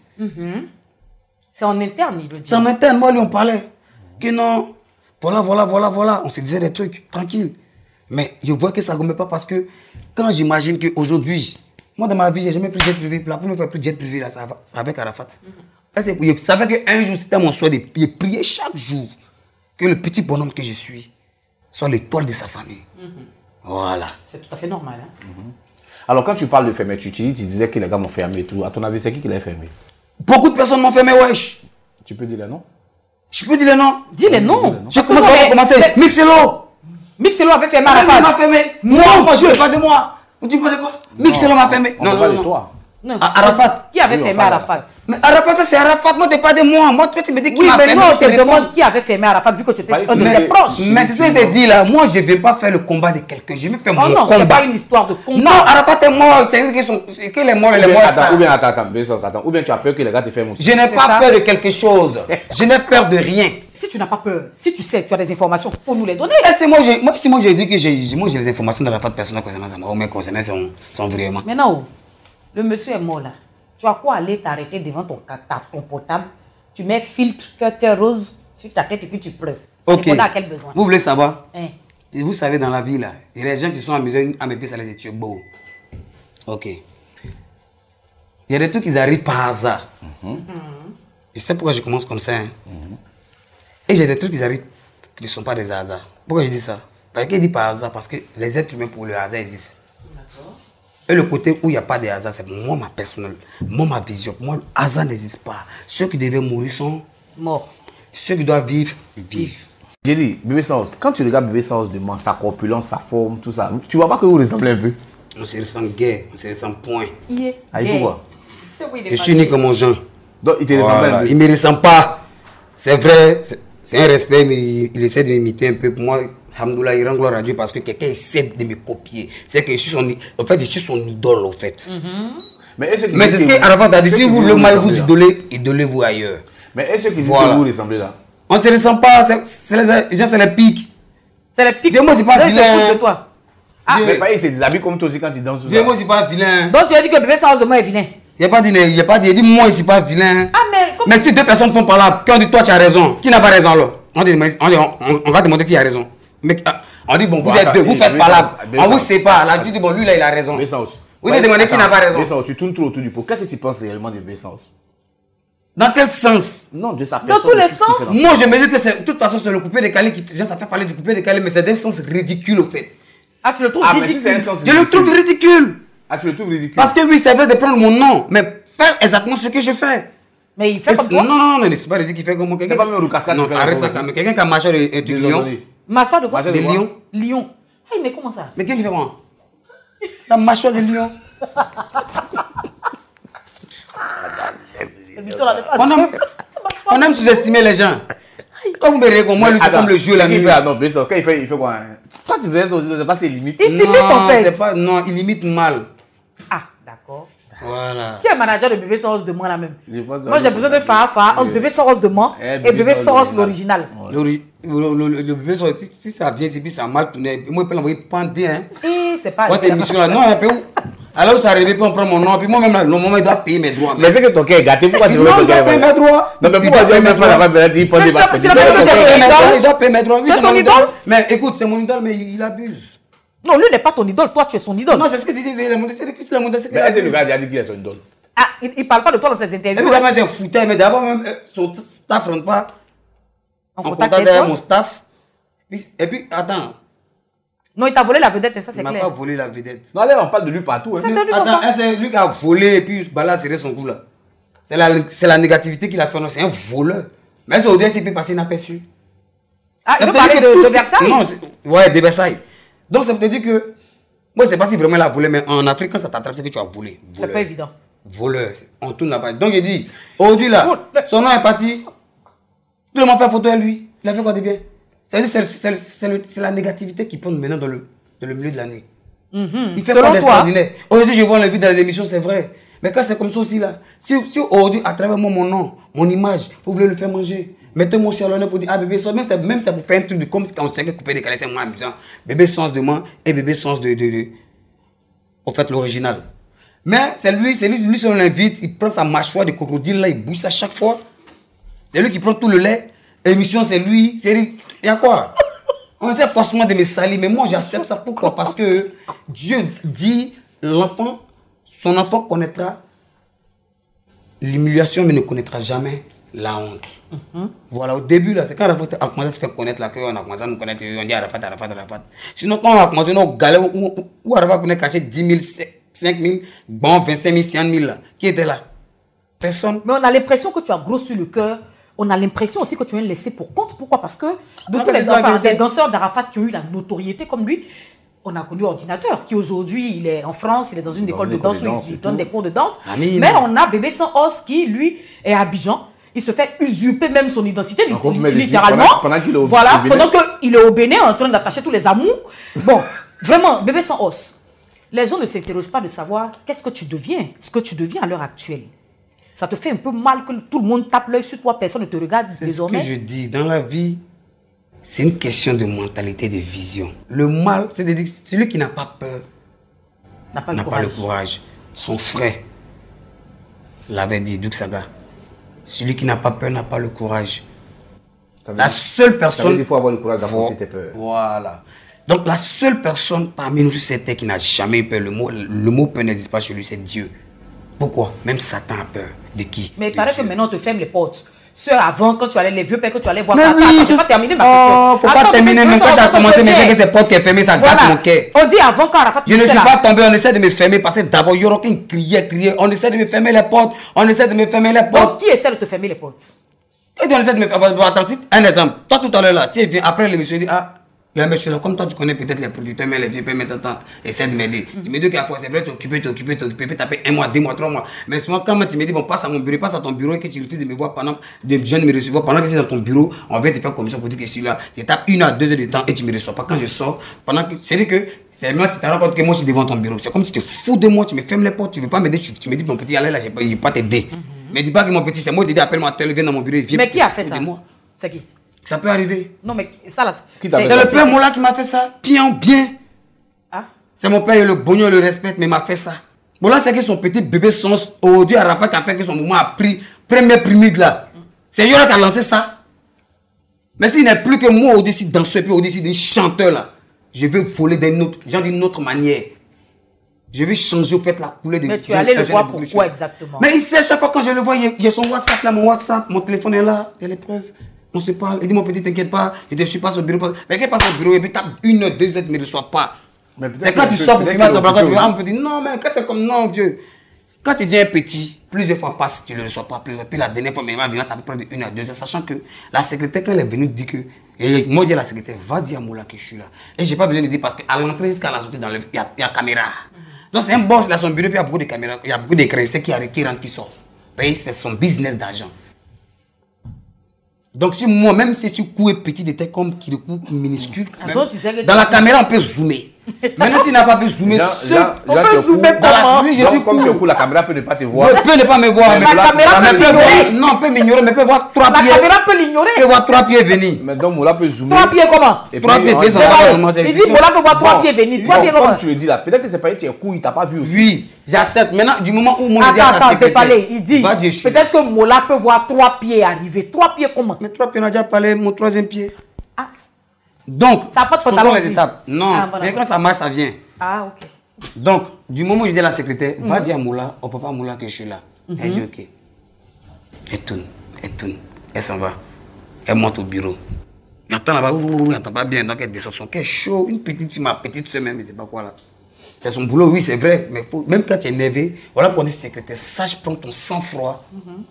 A: C'est en interne, il veut dire.
C: C'est en interne. Moi, lui, on parlait. Que non. Voilà. On se disait des trucs tranquilles. Mais je vois que ça ne remet pas parce que quand j'imagine qu'aujourd'hui, moi, dans ma vie, je n'ai jamais pris de jet privé. La première fois, plus de jet privé, là, c'est avec Arafat. Je savais qu'un jour, c'était mon souhait de prier chaque jour. Que le petit bonhomme que je suis soit l'étoile de sa famille. Voilà.
A: C'est tout à fait normal. Hein?
B: Alors, quand tu parles de fermeture, tu disais que les gars m'ont fermé et tout. À ton avis, c'est qui l'a fermé?
C: Beaucoup de personnes m'ont fermé, wesh.
B: Tu peux dire les noms?
C: Je peux dire les noms.
A: Dis les noms.
C: Je commence. Mixelo.
A: Mixelo avait fermé Arafat.
C: Il m'a fermé. Moi, je ne pas de moi. Vous dites quoi de quoi? Mixelon m'a fermé.
B: Non, pas de toi.
A: Non.
C: Arafat.
A: Qui avait fermé Arafat?
C: Mais Arafat, ça c'est Arafat, moi, t'es pas de moi. Moi, tu me dis qui m'a fermé.
A: Oui, mais non, on te demande qui avait fermé Arafat vu que tu étais un de ses proches.
C: Mais c'est ce que je te dis là. Moi, je ne vais pas faire le combat de quelqu'un. Je vais faire mon
A: non,
C: combat.
A: c'est pas une histoire de combat.
C: Non, Arafat est mort. C'est qu'il est mort, il est mort.
B: Ou bien, attends. Ou bien tu as peur que les gars te ferment aussi.
C: Je n'ai pas peur de quelque chose. Je n'ai peur de rien.
A: Si tu n'as pas peur, si tu sais, tu as des informations, il faut nous les donner.
C: Et moi, j'ai dit que j'ai les informations d'Arafat personnelles concernant ça, mais concernant son virement.
A: Maintenant, le monsieur est mort là. Tu as quoi aller t'arrêter devant ton portable, tu mets filtre cœur rose sur ta tête et puis tu pleures. Ça répond à quel besoin?
C: Vous voulez savoir?
A: Hein?
C: Vous savez, dans la vie, là, il y a des gens qui sont amusés à me dire ça les études beaux. Ok. Il y a des trucs qui arrivent par hasard. Je sais pourquoi je commence comme ça. Hein. Et j'ai des trucs qui arrivent qui ne sont pas des hasards. Pourquoi je dis ça? Parce qu'il dit par hasard, parce que les êtres humains pour le hasard existent. Et le côté où il n'y a pas de hasard, c'est moi, ma personnelle, moi, ma vision. Moi, le hasard n'existe pas. Ceux qui devaient mourir sont morts. Ceux qui doivent vivre, vivent.
B: J'ai dit, Bébé Sans, quand tu regardes Bébé Sans demain, sa corpulence, sa forme, tout ça, tu vois pas que vous ressemblez un peu?
C: On se ressemble gay, on se ressemble point.
B: Pourquoi?
C: Je suis né comme mon genre.
B: Donc il te ressemble un peu?
C: Il ne me ressemble pas. C'est vrai, c'est un respect, mais il essaie de m'imiter un peu. Pour moi, alhamdoulilah, il rend gloire à Dieu parce que quelqu'un essaie de me copier. C'est que je suis son idole, en fait.
B: Mais c'est
C: ce qu'Arafat a dit, si vous voulez vous idoler, idolez-vous ailleurs.
B: Mais est-ce que vous ressemblez là?
C: On ne se ressemble pas, les gens, c'est les pics.
A: C'est les pics.
C: Moi, c'est pas vilain.
A: De toi.
B: Mais pas, il se déshabille comme toi aussi quand il danse.
C: Moi, c'est pas vilain.
A: Donc tu as dit que Bébé Sans de moi est vilain?
C: Il n'y a pas dit, moi, c'est pas vilain. Mais si deux personnes font par là, qui ont dit toi, tu as raison, qui n'a pas raison alors? On va demander qui a raison. Mais on dit, bon, vous êtes deux, vous faites par là. On vous sépare. Là, tu dis, bon, lui, là, il a raison. Vous devez demander qui n'a pas raison.
B: Tu tournes trop autour du pot. Qu'est-ce que tu penses réellement de Bébé Sans?
C: Dans quel sens?
B: Non, de sa personne.
A: Dans tous les sens.
C: Moi, je me dis que de toute façon, c'est le coupé décalé qui. Ça fait parler du coupé décalé, mais c'est d'un sens ridicule, au fait.
A: Ah, tu le trouves ridicule?
B: Mais si c'est un sens
C: ridicule. Je le trouve ridicule.
B: Ah, tu le trouves ridicule?
C: Parce que oui, c'est vrai de prendre mon nom, mais faire exactement ce que je fais.
A: Mais il fait comme toi?
C: Non, c'est pas ridicule qu'il fait comme moi.
B: C'est pas même Roukaska qui fait.
C: Arrête ça, mais quelqu'un qui a mâchoire de lion.
A: Mâchoire de quoi?
C: De lion.
A: Lion. Hey, mais comment ça?
C: Mais qui fait moi? La mâchoire de lion. On aime sous-estimer les gens. Quand vous me regardez, moi, c'est comme le jeu la nuit.
B: Non, quand il fait quoi? Toi, tu fais ça aussi, c'est pas ses limites.
A: Il t'imite en fait.
C: Non, il imite mal.
A: Ah, d'accord.
C: Voilà.
A: Qui est manager de Bébé Sans de moi là même? Moi, j'ai besoin de Fafa entre Bébé Sans de moi et Bébé Sans l'original.
C: Le Bébé Sans, si ça vient, et puis ça a mal tourné, moi, je peux l'envoyer pendé.
A: C'est pas.
C: Votre émission là, non, un peu où? Alors, ça arrive, puis on prend mon nom, puis moi-même, là, le moment, il doit payer mes droits.
B: Mais c'est que ton cœur est gâté, pourquoi tu veux ton cœur?
C: Il doit payer mes droits.
B: Non, mais pourquoi tu veux me faire la balle, il prend des vaches?
C: Il doit payer mes droits.
A: Tu es son idole?
C: Mais écoute, c'est mon idole, mais il abuse.
A: Non, lui n'est pas ton idole, toi tu es son idole.
C: Non, c'est ce que tu dis, la modeste, c'est la modeste.
B: Mais est-ce que le gars a dit qu'il est son idole?
A: Ah, il parle pas de toi dans ses interviews.
C: Évidemment, c'est un fouteur, mais d'abord, même, son staff ne rentre pas en contact derrière mon staff. Et puis, attends.
A: Non, il t'a volé la vedette, ça c'est clair.
C: Il m'a pas volé la vedette.
B: Non, là, on parle de lui partout.
C: Attends, c'est lui qui a volé et puis là, c'est son coup là. C'est la négativité qu'il a fait, non, c'est un voleur. Mais ce ODS, il peut passer inaperçu.
A: Ah, il veut parler de Versailles?
C: Non, ouais, de Versailles. Donc, ça veut dire que, moi, je ne sais pas si vraiment il a volé, mais en Afrique, quand ça t'attrape, c'est que tu as volé.
A: C'est pas évident.
C: Voleur, on tourne la page. Donc, il dit, aujourd'hui là, son nom est parti. Tout le monde fait photo à lui. Il a fait quoi de bien? C'est la négativité qui prend maintenant dans le milieu de la nuit. Il fait pas d'extraordinaire. Aujourd'hui, je vois les vidéos dans les émissions, c'est vrai. Mais quand c'est comme ça aussi là, si aujourd'hui, à travers moi, mon nom, mon image, vous voulez le faire manger, mettez-moi aussi à l'honneur pour dire, ah Bébé Sans, même ça pour faire un truc de comme si on s'était coupé décalé, c'est moins amusant. Bébé Sans de moi et Bébé Sans en fait, l'original. Mais c'est lui, si on l'invite, il prend sa mâchoire de crocodile là, il bouge ça chaque fois. C'est lui qui prend tout le lait. Émission, c'est lui. Il y a quoi? On essaie forcément de me salir, mais moi j'accepte ça. Pourquoi? Parce que Dieu dit, son enfant connaîtra l'humiliation, mais ne connaîtra jamais la honte. Voilà, au début, là, c'est quand Arafat a commencé à se faire connaître, là, qu'on a commencé à nous connaître, on dit Arafat. Sinon, quand on a commencé à galère, où Arafat venait cacher 10 000, 5 000, bon, 25 000, 100 000, là, qui était là? Personne.
A: Mais on a l'impression que tu as gros sur le cœur. On a l'impression aussi que tu viens le laisser pour compte. Pourquoi? Parce que de tous les danseurs d'Arafat qui ont eu la notoriété comme lui, on a connu Ordinateur, qui aujourd'hui, il est en France, il est dans une école de danse où il donne des cours de danse.
C: Amine.
A: Mais on a Bébé Sans Os qui, lui, est à Abidjan. Il se fait usurper même son identité, littéralement.
B: Pendant qu'il est au
A: Bénin. Pendant qu'il est au Bénin en train d'attacher tous les amours. Bon, vraiment, Bébé Sans Os. Les gens ne s'interrogent pas de savoir qu'est-ce que tu deviens, ce que tu deviens à l'heure actuelle. Ça te fait un peu mal que tout le monde tape l'œil sur toi, personne ne te regarde désormais.
C: C'est ce que je dis, dans la vie, c'est une question de mentalité, de vision. Le mal, c'est-à-dire celui qui n'a pas peur, n'a pas le courage. Son frère l'avait dit, Douk Saga. Celui qui n'a pas peur n'a pas le courage. La seule personne...
B: Il faut avoir le courage d'affronter tes peurs.
C: Voilà. Donc la seule personne parmi nous sur cette terre qui n'a jamais eu peur, le mot peur n'existe pas chez lui, c'est Dieu. Pourquoi? Même Satan a peur. De qui?
A: Mais il paraît que maintenant on te ferme les portes. Ceux avant, quand tu allais, les vieux pères que tu allais voir,
C: mais oui, c'est
A: pas terminé ma
C: question. Oh, faut pas terminer, même quand tu as commencé, mais c'est que ces portes qui est fermée, ça gâte mon cœur.
A: On dit avant quand Arafat...
C: Je ne suis pas tombé, on essaie de me fermer parce que d'abord, Yorokin criait, on essaie de me fermer les portes, on essaie de me fermer les portes.
A: Donc qui essaie de te fermer les portes?
C: Et on essaie de me fermer. Attends, un exemple. Toi tout à l'heure là, si il vient après l'émission, il dit ah. Là, mais je suis là, comme toi, tu connais peut-être les producteurs, mais les vieux pères, maintenant, essaie de m'aider. Tu me dis qu'à fois, c'est vrai, t'es occupé, t'appelles 1 mois, 2 mois, 3 mois. Mais souvent, quand tu me dis, bon, passe à mon bureau, passe à ton bureau et que tu refuses de me voir pendant, de viens me recevoir, pendant que tu es dans ton bureau, on va te faire commission pour dire que je suis là. Je tape 1 à 2 heures de temps et tu me reçois pas. Quand je sors, pendant que, c'est-à-dire que, c'est moi, tu te rends compte que moi, je suis devant ton bureau. C'est comme si tu te fous de moi, tu me fermes les portes, tu veux pas m'aider, tu me dis, mon petit, allez là, je vais pas t'aider. Mais dis pas que mon petit, c'est moi, t'aider, appelle-moi, viens dans mon bureau, viens.
A: Mais qui a fait ça? C'est qui?
C: Ça peut arriver.
A: Non, mais ça là.
C: C'est le père Moula qui m'a fait ça. Bien.
A: Ah?
C: C'est mon père, le bonheur, le respect, mais il m'a fait ça. Moula, c'est que son petit bébé sens, aujourd'hui, Arafat a fait que son maman a pris premier primide là. C'est Yora qui a lancé ça. Mais s'il n'est plus que moi au-dessus danseur, puis au-dessus d'un chanteur là, je vais voler d'une autre manière. Je vais changer au fait la couleur de...
A: Mais tu allais le voir pourquoi exactement?
C: Mais il sait, à chaque fois quand je le vois, il y a son WhatsApp là, mon WhatsApp, mon téléphone est là, il y a les preuves. On se parle, il dit mon petit t'inquiète pas, il te suit pas au bureau. Mais quand il passe au bureau, et puis tape 1 heure, 2 heures, il ne reçoit pas. C'est quand tu sors pour filmer ton blog, tu me dis non, mais quand c'est comme non, Dieu. Quand tu dis un petit, plusieurs fois passe, tu ne le reçois pas, plusieurs. Puis la dernière fois, il va venir taper près de 1 à 2 heures, sachant que la secrétaire, quand elle est venue, dit que. Et moi, je dis à la secrétaire, va dire à Moula que je suis là. Et je n'ai pas besoin de dire parce qu'à l'entrée jusqu'à la sortie, il y a caméra. Donc c'est un boss, il a son bureau, puis il y a beaucoup de caméras, il y a beaucoup d'écrans qui rentrent, qui sortent. C'est son business d'argent. Donc, si moi, même si ce coup est petit, de comme qui le coup minuscule, dans la caméra, on peut zoomer. Maintenant, s'il n'a pas pu zoomer,
A: on peut zoomer comment?
B: Je suis comme tu es cool, la caméra peut ne pas te voir.
C: Elle peut ne pas me voir.
A: Mais la caméra peut l'ignorer.
C: Non, on peut m'ignorer, mais peut voir 3 pieds.
A: La caméra peut l'ignorer.
C: Peut voir 3 pieds venir.
B: Mais donc, Moula peut zoomer.
A: 3 pieds comment?
C: 3 pieds,
A: il dit Moula peut voir 3 pieds venir. 3 pieds comment?
B: Comme tu le dis là, peut-être que c'est pas tu es cool, il t'a pas vu aussi.
C: Oui, j'accepte. Maintenant, du moment où mon
A: Attends, il dit peut-être que Moula peut voir 3 pieds arriver. 3 pieds comment?
C: Mais 3 pieds, on a déjà parlé, mon 3e pied.
A: Ah.
C: Donc,
A: ça n'a pas de pantalon
C: les étapes. Non, mais quand ça marche, ça vient.
A: Ah, ok.
C: Donc, du moment où je dis à la secrétaire, va dire à Moula, au papa Moula que je suis là. Elle dit ok. Elle tourne. Elle s'en va. Elle monte au bureau. Elle entend là-bas, elle n'entend pas bien, donc elle descend son cœur chaud. Une petite fille, ma petite soeur même, mais c'est pas quoi là. C'est son boulot, oui, c'est vrai. Mais même quand tu es énervé, voilà pourquoi on dit secrétaire, sache prendre ton sang-froid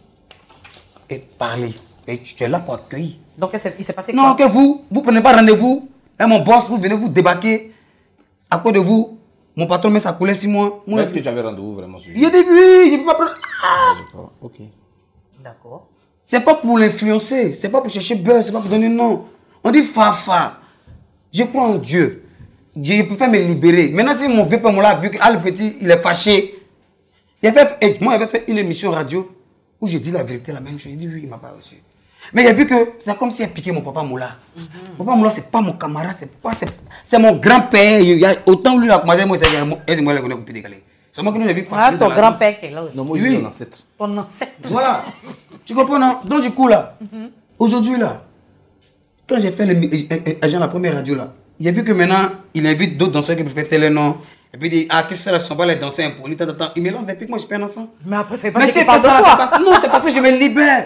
C: et parler. Et tu es là pour accueillir.
A: Donc, il s'est passé quoi?
C: Non, que vous prenez pas rendez-vous. Et mon boss, vous venez vous débarquer. À cause de vous, mon patron met sa coulée sur moi.
B: Est-ce que tu avais rendez-vous vraiment sur
C: il a dit oui, je ne peux pas prendre.
B: Ok.
A: D'accord.
C: C'est pas pour l'influencer, c'est pas pour chercher buzz, c'est pas pour donner non. On dit Fafa. Je crois en Dieu. Dieu peut faire me libérer. Maintenant, si mon vieux père là, vu que le petit, il est fâché. Moi, il avait fait une émission radio où je dis la vérité, la même chose. Il dit oui, il m'a pas reçu. Mais il a vu que c'est comme si elle piquait mon papa Moula. Mon papa Moula, c'est pas mon camarade, c'est mon grand-père. Autant lui, la commandé, moi, c'est moi, je connais beaucoup décalé. C'est moi qui l'ai vu
A: faire. Ton grand-père qui est là aussi.
B: Non, moi, je suis ton ancêtre.
A: Ton ancêtre.
C: Voilà. Tu comprends, non? Donc, du coup, là, aujourd'hui, là, quand j'ai fait l'agent la première radio, là, il a vu que maintenant, il invite d'autres danseurs qui préfèrent tel nom. Et puis il dit, ah, qu'est-ce que ça, sont pas les danseurs impolis, il me lance des pics, moi, je suis pas un enfant.
A: Mais après, c'est pas
C: ça. Non, c'est parce que je me libère.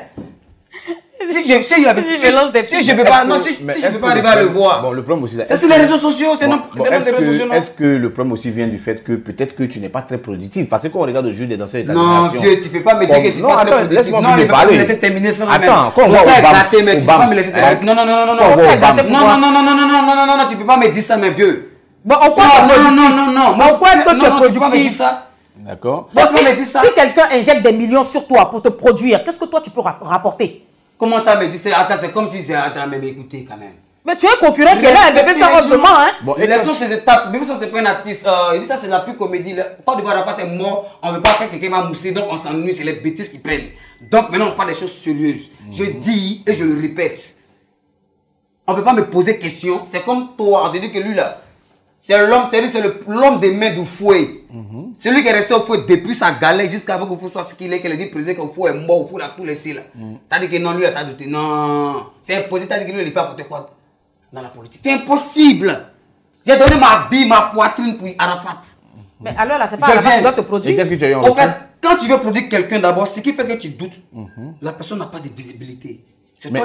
C: Si je ne peux pas arriver à le voir.
B: Bon, le problème aussi là.
C: C'est sur les réseaux sociaux, c'est non.
B: Est-ce que le problème aussi vient du fait que peut-être que tu n'es pas très productif? Parce que quand on regarde le jeu des danseurs et de la
C: non, Dieu, tu ne peux pas me dire que c'est pas très productif.
B: Laisse-moi me parler.
C: Non, laisser terminer sans même.
B: Attends, quand on voit au BAMS.
C: Non, tu ne peux pas me dire ça, mes vieux.
A: Bon, en quoi
C: non.
A: Pourquoi est-ce que tu es productif?
C: Tu peux me dire ça.
B: D'accord.
A: Si quelqu'un injecte des millions sur toi pour te produire, qu'est-ce que toi tu peux rapporter?
C: Comment t'as me dit ça? Attends, c'est comme si c'est attends, mais écoutez quand même.
A: Mais tu es un concurrent qui est là, bébé ça rose demain, hein?
C: Bon, et laissons ces étapes. Bébé ça c'est pas un artiste. Il dit ça c'est la pure comédie. Quand Devoir Arafat est mort, on ne veut pas faire quelqu'un m'a moussé, donc on s'ennuie, c'est les bêtises qui prennent. Donc maintenant on parle des choses sérieuses. Je dis et je le répète. On ne peut pas me poser question. C'est comme toi, on te dit que lui là, c'est l'homme, c'est l'homme des mains du fouet. Celui qui est resté au fouet depuis sa galère jusqu'à ce que Oufou soit ce qu'il est, qu'elle a dit président qu'Oufou est mort, Oufou l'a tout laissé là. T'as dit que non, lui là, t'as douté. Non, c'est impossible, t'as dit que lui il n'est pas apporté quoi dans la politique. C'est impossible. J'ai donné ma vie, ma poitrine pour Arafat.
A: Mais alors là, c'est pas Arafat qui doit te produire.
B: Et qu'est-ce que tu as eu en
C: fait, quand tu veux produire quelqu'un d'abord, ce qui fait que tu doutes, la personne n'a pas de visibilité.
B: Mais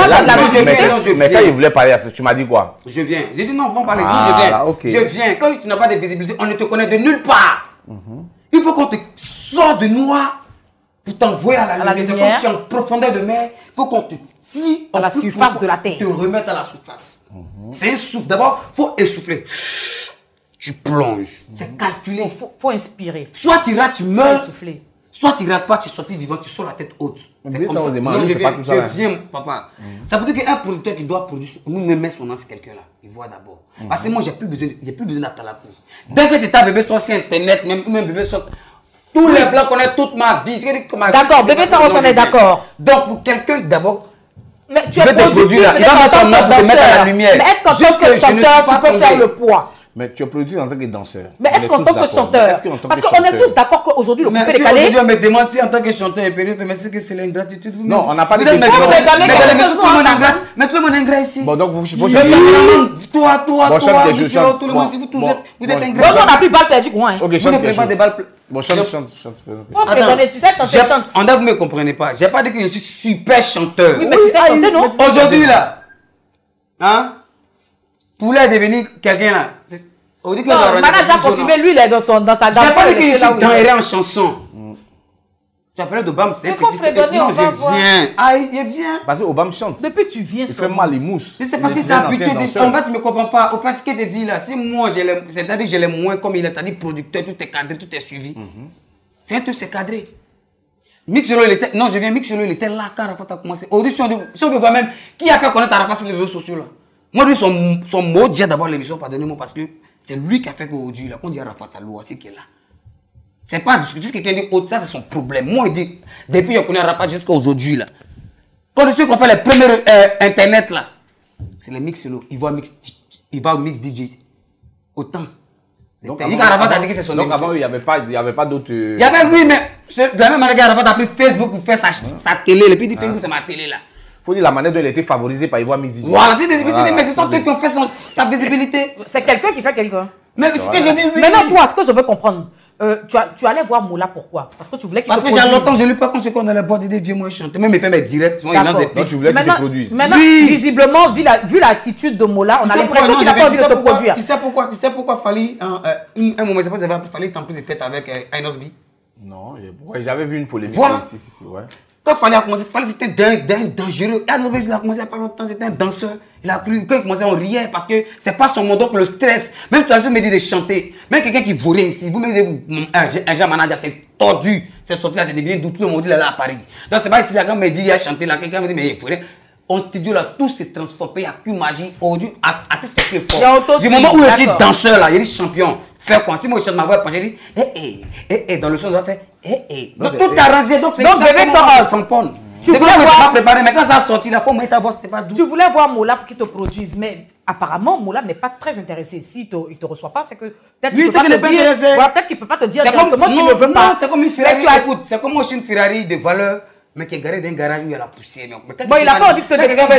B: quand il voulait parler à ça, tu m'as dit quoi?
C: Je viens. J'ai dit non, on va parler. Je viens. Quand tu n'as pas de visibilité, on ne te connaît de nulle part. Il faut qu'on te sorte de noir pour t'envoyer à la lumière. C'est comme tu es en profondeur de mer. Il faut qu'on te tire
A: à la surface de la terre.
C: Te remettre à la surface. C'est un souffle. D'abord, il faut essouffler. Tu plonges. C'est calculé.
A: Il faut inspirer.
C: Soit tu rates, tu meurs.
A: Souffler.
C: Soit tu rates pas, tu sortis vivant, tu sors la tête haute.
B: C'est comme ça.
C: Non, je viens, papa. Ça veut dire qu'un producteur qui doit produire, nous ne met son nom sur quelqu'un-là. Il voit d'abord. Parce que moi, j'ai plus besoin d'être à la cour. Dès que tu es bébé sur Internet, même bébé sur... Tous les blancs connaissent toute ma vie.
A: D'accord, bébé ça on est d'accord.
C: Donc, pour quelqu'un d'abord...
A: Mais tu es producteur là.
C: Il va mettre son nom pour te mettre à la lumière.
A: Mais est-ce qu'en tant que chanteur, tu peux faire le poids?
B: Mais tu es produit en tant que danseur.
A: Mais est-ce qu'en tant que chanteur? Parce qu'on est tous d'accord qu'aujourd'hui, le coupé décalé...
C: Aujourd'hui, on me demande si en tant que chanteur, mais c'est que c'est l'ingratitude.
B: Non, on n'a pas dit que...
C: Mais tout le monde est ingrat ici.
B: Bon, donc vous
C: chanter. Toi, tout le monde, vous êtes ingrat.
A: Bon, on n'a plus balle perdue, quoi.
B: Ok, chante.
C: Vous ne prenez pas des balles perdues.
B: Bon, chante.
A: Tu sais chanter, chante.
C: En vous ne me comprenez pas. Je n'ai pas dit que je suis super chanteur.
A: Oui, mais tu sais chanter, non?
C: Aujourd'hui, là, hein? Pour là devenir quelqu'un là. On dit que
A: non, Mana a confirmé, lui, il est dans sa gamme.
C: Je n'ai pas dit que je suis dans en chanson. Tu appelles d'Obama, c'est un petit frère. Non, je viens. Aïe, je viens.
B: Parce que Obama chante.
A: Depuis tu viens.
B: Il fait mal, il mousse.
C: C'est parce que c'est habitué. En fait, tu ne me comprends pas. Au fait, ce que tu dis là, si moi, c'est-à-dire que je l'aime moins comme il est, c'est-à-dire producteur, tout est cadré, tout est suivi. C'est un truc, c'est cadré. Mixolo, il était. Non, je viens, Mixolo, il était là quand Arafat a commencé. Audition, si on veut voir même qui a fait connaître Arafat sur les réseaux sociaux là. Moi, lui, son mot, dit d'abord l'émission, pardonnez-moi, parce que c'est lui qui a fait qu'aujourd'hui, là, qu'on dit Arafat à l'eau, c'est qu'il est là. C'est pas discuter, quelqu'un dit autre, ça c'est son problème. Moi, il dit, depuis qu'on connaît Arafat jusqu'à aujourd'hui, là. Quand ceux qui ont fait les premiers internet, là, c'est les Mixolo. Il va au mix DJ. Autant.
B: Donc,
C: Arafat a dit que c'est son
B: donc avant, il n'y avait pas d'autres...
C: Il y avait, oui, mais de la même manière qu'Arafat a pris Facebook pour faire sa télé. Et puis il dit Facebook, c'est ma télé, là.
B: Il faut dire la manière dont il a été favorisé par Ivoire Mix DJ.
C: Voilà, mais c'est son truc qui ont fait sa visibilité.
A: C'est quelqu'un qui fait quelqu'un.
C: Mais ce que je dis, oui.
A: Maintenant, toi, ce que je veux comprendre, tu allais voir Moula pourquoi? Parce que tu voulais qu'il te produise.
C: Parce que j'ai longtemps, je ne lui pas qu'on se connaît dans les boîtes d'idées, viens moi chanter. Même il fait mes directs, il lance des pics.
B: Tu voulais qu'il te produise.
A: Maintenant, visiblement, vu l'attitude de Moula, on a l'impression qu'il n'a pas envie de te produire.
C: Tu sais pourquoi Fally, un moment, c'est pas ça, Fally en plus de tête avec Ainosby?
B: Non, j'avais vu une polémique.
C: Voilà.
B: Si, ouais.
C: Quand Fally a commencé, Fally c'était un dangereux. Ainosby, il a commencé il n'y a pas longtemps, c'était un danseur. Il a cru, quand il commençait, on riait parce que c'est pas son mot, donc le stress. Même tout à l'heure, me dit de chanter. Même quelqu'un qui vaut rien ici, vous me dites, un Jean Manager, c'est tordu. C'est sorti là, c'est devenu d'où tout le monde dit là à Paris. Donc c'est pas ici, là, quand me dit, il a chanté là, quelqu'un me dit, mais il faut rien. En studio là, tout s'est transformé, il n'y a qu'une magie. Aujourd'hui, artiste c'est plus fort. Du moment où je suis danseur là, il est champion. Faire quoi? Si moi je chante ma voix, j'ai dit, dans le son, on doit faire, Donc tout arrangé, donc c'est
A: ça. Donc bébé
C: sans pont.
A: Tu voulais voir
C: préparé, mais quand ça a sorti, il faut mettre ta voix, c'est pas doux.
A: Tu voulais voir Moula pour qu'il te produise, mais apparemment Moula n'est pas très intéressé. S'il ne te reçoit pas, c'est que peut-être qu'il ne peut pas te dire directement qu'il ne veut pas.
C: C'est comme une Ferrari, écoute, c'est comme moi je suis une Ferrari de valeur. Mais qui est garé dans un garage où il y a la poussière.
A: Bon, il n'a pas envie de te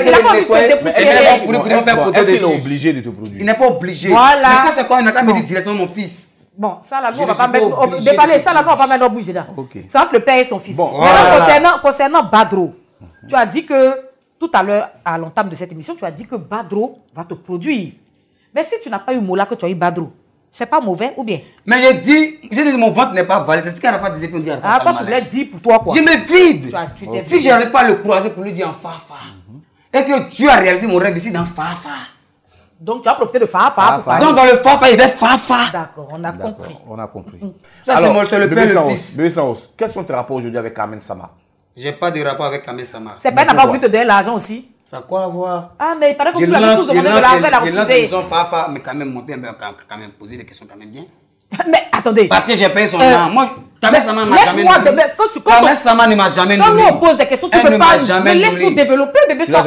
A: dépoussiérer.
B: Est-ce qu'il est obligé de te produire?
C: Il n'est pas obligé.
A: Voilà.
C: Mais quand c'est quoi, il n'a qu'à me dire directement mon fils.
A: Bon, ça là, on va pas mettre. Défalé, ça là, on va pas mettre obligé là. C'est entre le père et son fils.
B: Bon,
A: concernant Badro, tu as dit que tout à l'heure, à l'entame de cette émission, tu as dit que Badro va te produire. Mais si tu n'as pas eu Moula, que tu as eu Badro, c'est pas mauvais ou bien?
C: Mais j'ai dit que mon ventre n'est pas valide. C'est ce qu'Arafat disait qu'on dit.
A: Ah, toi, tu voulais dire pour toi quoi?
C: Je me vide. Si je n'arrive pas à le croiser pour lui dire en Fafa, et que Dieu a réalisé mon rêve ici dans Fafa,
A: Donc, tu as profité de Fafa.
C: Donc, dans le Fafa, il y avait Fafa.
A: D'accord, on a compris.
B: On a compris.
C: Ça, c'est le père et le fils.
B: Bébé Sanos, quels sont tes rapports aujourd'hui avec Carmen Sama?
C: J'ai pas de rapport avec Carmen Sama.
A: C'est pas, elle n'a pas voulu te donner l'argent aussi.
C: Ça a quoi à voir?
A: Ah, mais il paraît que vous avez tous demandé de l'argent, elle a refusé.
C: Fafa, mais quand même monter, quand même poser des questions quand même bien.
A: Mais attendez.
C: Parce que j'ai payé son nom. Moi, Carmen Sama m'a jamais
A: donné. Carmen
C: Sama ne m'a jamais
A: donné.
C: donné.
A: Quand on pose des questions, tu ne peux pas. Laisse-nous développer, bébé. Tu n'as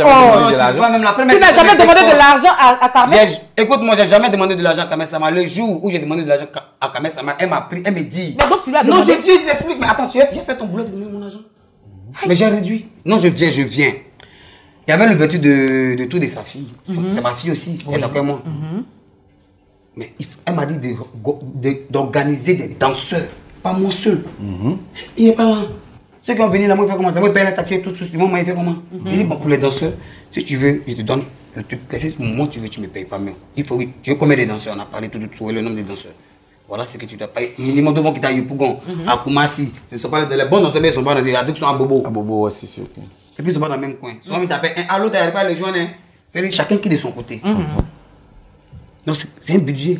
A: jamais demandé de l'argent à Carmen.
C: Écoute-moi, j'ai jamais demandé de l'argent à Carmen Sama. Le jour où j'ai demandé de l'argent à Carmen Sama, elle m'a pris, elle me dit.
A: Mais donc tu lui as demandé.
C: Non, je t'explique. Mais attends, j'ai fait ton boulot de donner mon argent. Mais j'ai réduit. Non, je viens. Il y avait l'ouverture de tout de sa fille. C'est ma fille aussi. Elle est d'accord avec moi. Mais elle m'a dit d'organiser des danseurs, pas moi seul. Il n'est pas là. Ceux qui ont venu là, moi, ils font comment? Moi, ils t'attirer tous. Moi, ils font comment? Il dit, bon, pour les danseurs, si tu veux, je te donne le truc. Si moi, tu veux, tu ne me payes pas mieux. Tu veux combien de danseurs? On a parlé tout le nombre de danseurs. Voilà ce que tu dois payer. Minimum devant qui t'a eu Pougon, à Koumassi. Ce ne sont pas les bons danseurs, mais ils ne sont pas dans des adultes, sont à Bobo.
B: À Bobo, ouais, c'est sûr.
C: Et puis, ils ne sont pas dans le même coin. Souvent, ils t'appellent un allô, t'arrives pas à les joindre. C'est chacun qui est de son côté. Donc, c'est un budget.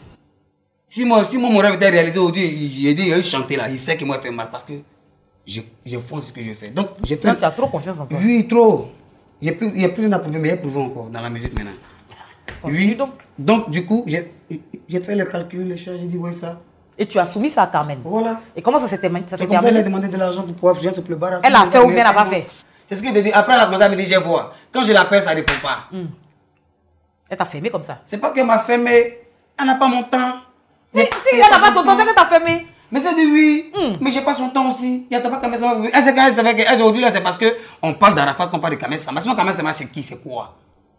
C: Si mon rêve était réalisé aujourd'hui, j'ai dit, il chantait là. Il sait que moi, il fait mal parce que je fais ce que je fais. Donc, j'ai fait.
A: Tu as trop confiance en toi.
C: Oui, trop. Il n'y a plus rien à prouver, mais il y a prouvé encore dans la musique maintenant. Oui. Donc, du coup, j'ai fait le calcul, le charge, j'ai dit, ouais, ça.
A: Et tu as soumis ça à Carmen.
C: Voilà.
A: Et comment ça s'est terminé?
C: C'est comme ça qu'elle a demandé de l'argent pour pouvoir faire ce plus bas.
A: Elle a fait ou bien elle n'a pas fait?
C: C'est ce qu'elle dit. Après, elle a commencé à me dire, je vois. Quand je l'appelle, ça ne répond pas.
A: Elle t'a fermé comme ça?
C: C'est pas qu'elle m'a fermé. Elle n'a pas mon temps.
A: Si elle n'a pas ton temps, c'est qu'elle t'a fermé.
C: Mais c'est dit oui. Mais j'ai pas son temps aussi. Il n'y a pas Carmen Sama. Elle savait que aujourd'hui, là, c'est parce qu'on parle d'Arafat qu'on parle de Carmen Sama. Sinon, Carmen Sama, c'est qui? C'est quoi?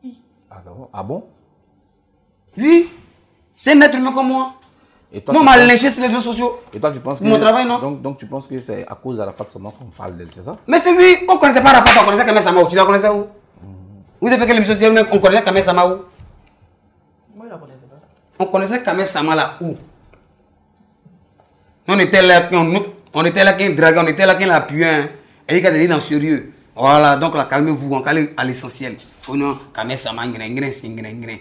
B: Ah bon?
C: Lui, c'est un être humain comme moi. Moi, on m'a lynché sur les réseaux sociaux.
B: Et toi, tu penses que.
C: Mon travail, non?
B: Donc, tu penses que c'est à cause d'Arafat seulement qu'on parle d'elle, c'est ça?
C: Mais c'est lui. On ne connaissait pas Arafat, on connaissait Carmen Sama. Tu la connaissais où? Vous avez fait quelle émission? On connaissait Carmen Sama où?
A: Moi, je la connaissais pas.
C: On connaissait Carmen Sama là où? On était là, on était là, qu'un dragon, on était là, qu'un appuyant. Et il a dit dans sérieux. Voilà, donc là, calmez-vous, on calme à l'essentiel. Oh non, Carmen Sama, ngren.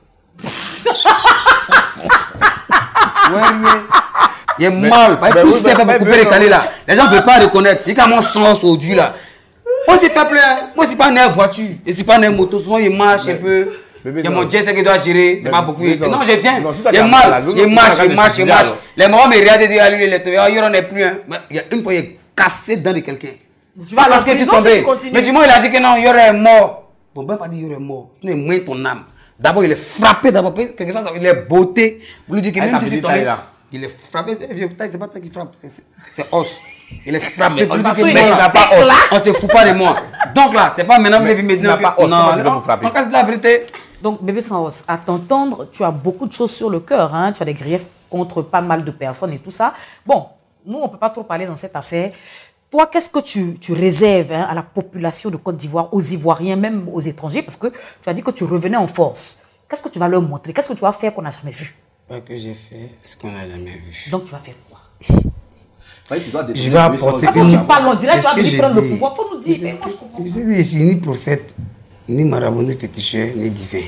C: Il est mal. Tout ce qui est fait pour couper les calés là. Les gens ne veulent pas reconnaître. Il y a mon sens aujourd'hui là. Moi, c'est pas plein. Moi, c'est pas une voiture. Je suis pas une moto. Souvent, il marche un peu. Il y a mon jet qui doit gérer. C'est pas beaucoup. Non, je viens. Il est mal. Il marche. Les mamans me regardent et disent, allez, il y en a plus. Il y a une fois, il est cassé dans de quelqu'un.
A: Tu vas alors que tu tombes.
C: Mais du moins, il a dit que non, il y aurait mort. Bon, ben, pas dit il y aurait mort. Tu n'es moins ton âme. D'abord, il est frappé. D'abord, quelque chose, il est beauté. Vous lui dites que même si tu tombé, il est frappé. C'est pas toi qui frappe, c'est os. Il est frappé. On n'a pas os. On se fout pas de moi. Donc là, c'est pas maintenant que vous avez dit que non, on casse la vérité.
A: Donc, bébé sans os, à t'entendre, tu as beaucoup de choses sur le cœur. Hein? Tu as des griefs contre pas mal de personnes et tout ça. Bon, nous, on ne peut pas trop parler dans cette affaire. Toi, qu'est-ce que tu réserves à la population de Côte d'Ivoire, aux Ivoiriens, même aux étrangers? Parce que tu as dit que tu revenais en force. Qu'est-ce que tu vas leur montrer? Qu'est-ce que tu vas faire qu'on n'a jamais vu?
C: Que j'ai fait ce qu'on n'a jamais vu.
A: Donc, tu vas faire quoi?
B: Je vais apporter
A: parce que tu parles, on dirait que tu vas venir prendre le pouvoir. Il faut nous dire. Mais moi, je comprends.
C: Je suis ni prophète, ni marabout, ni féticheur, ni divin.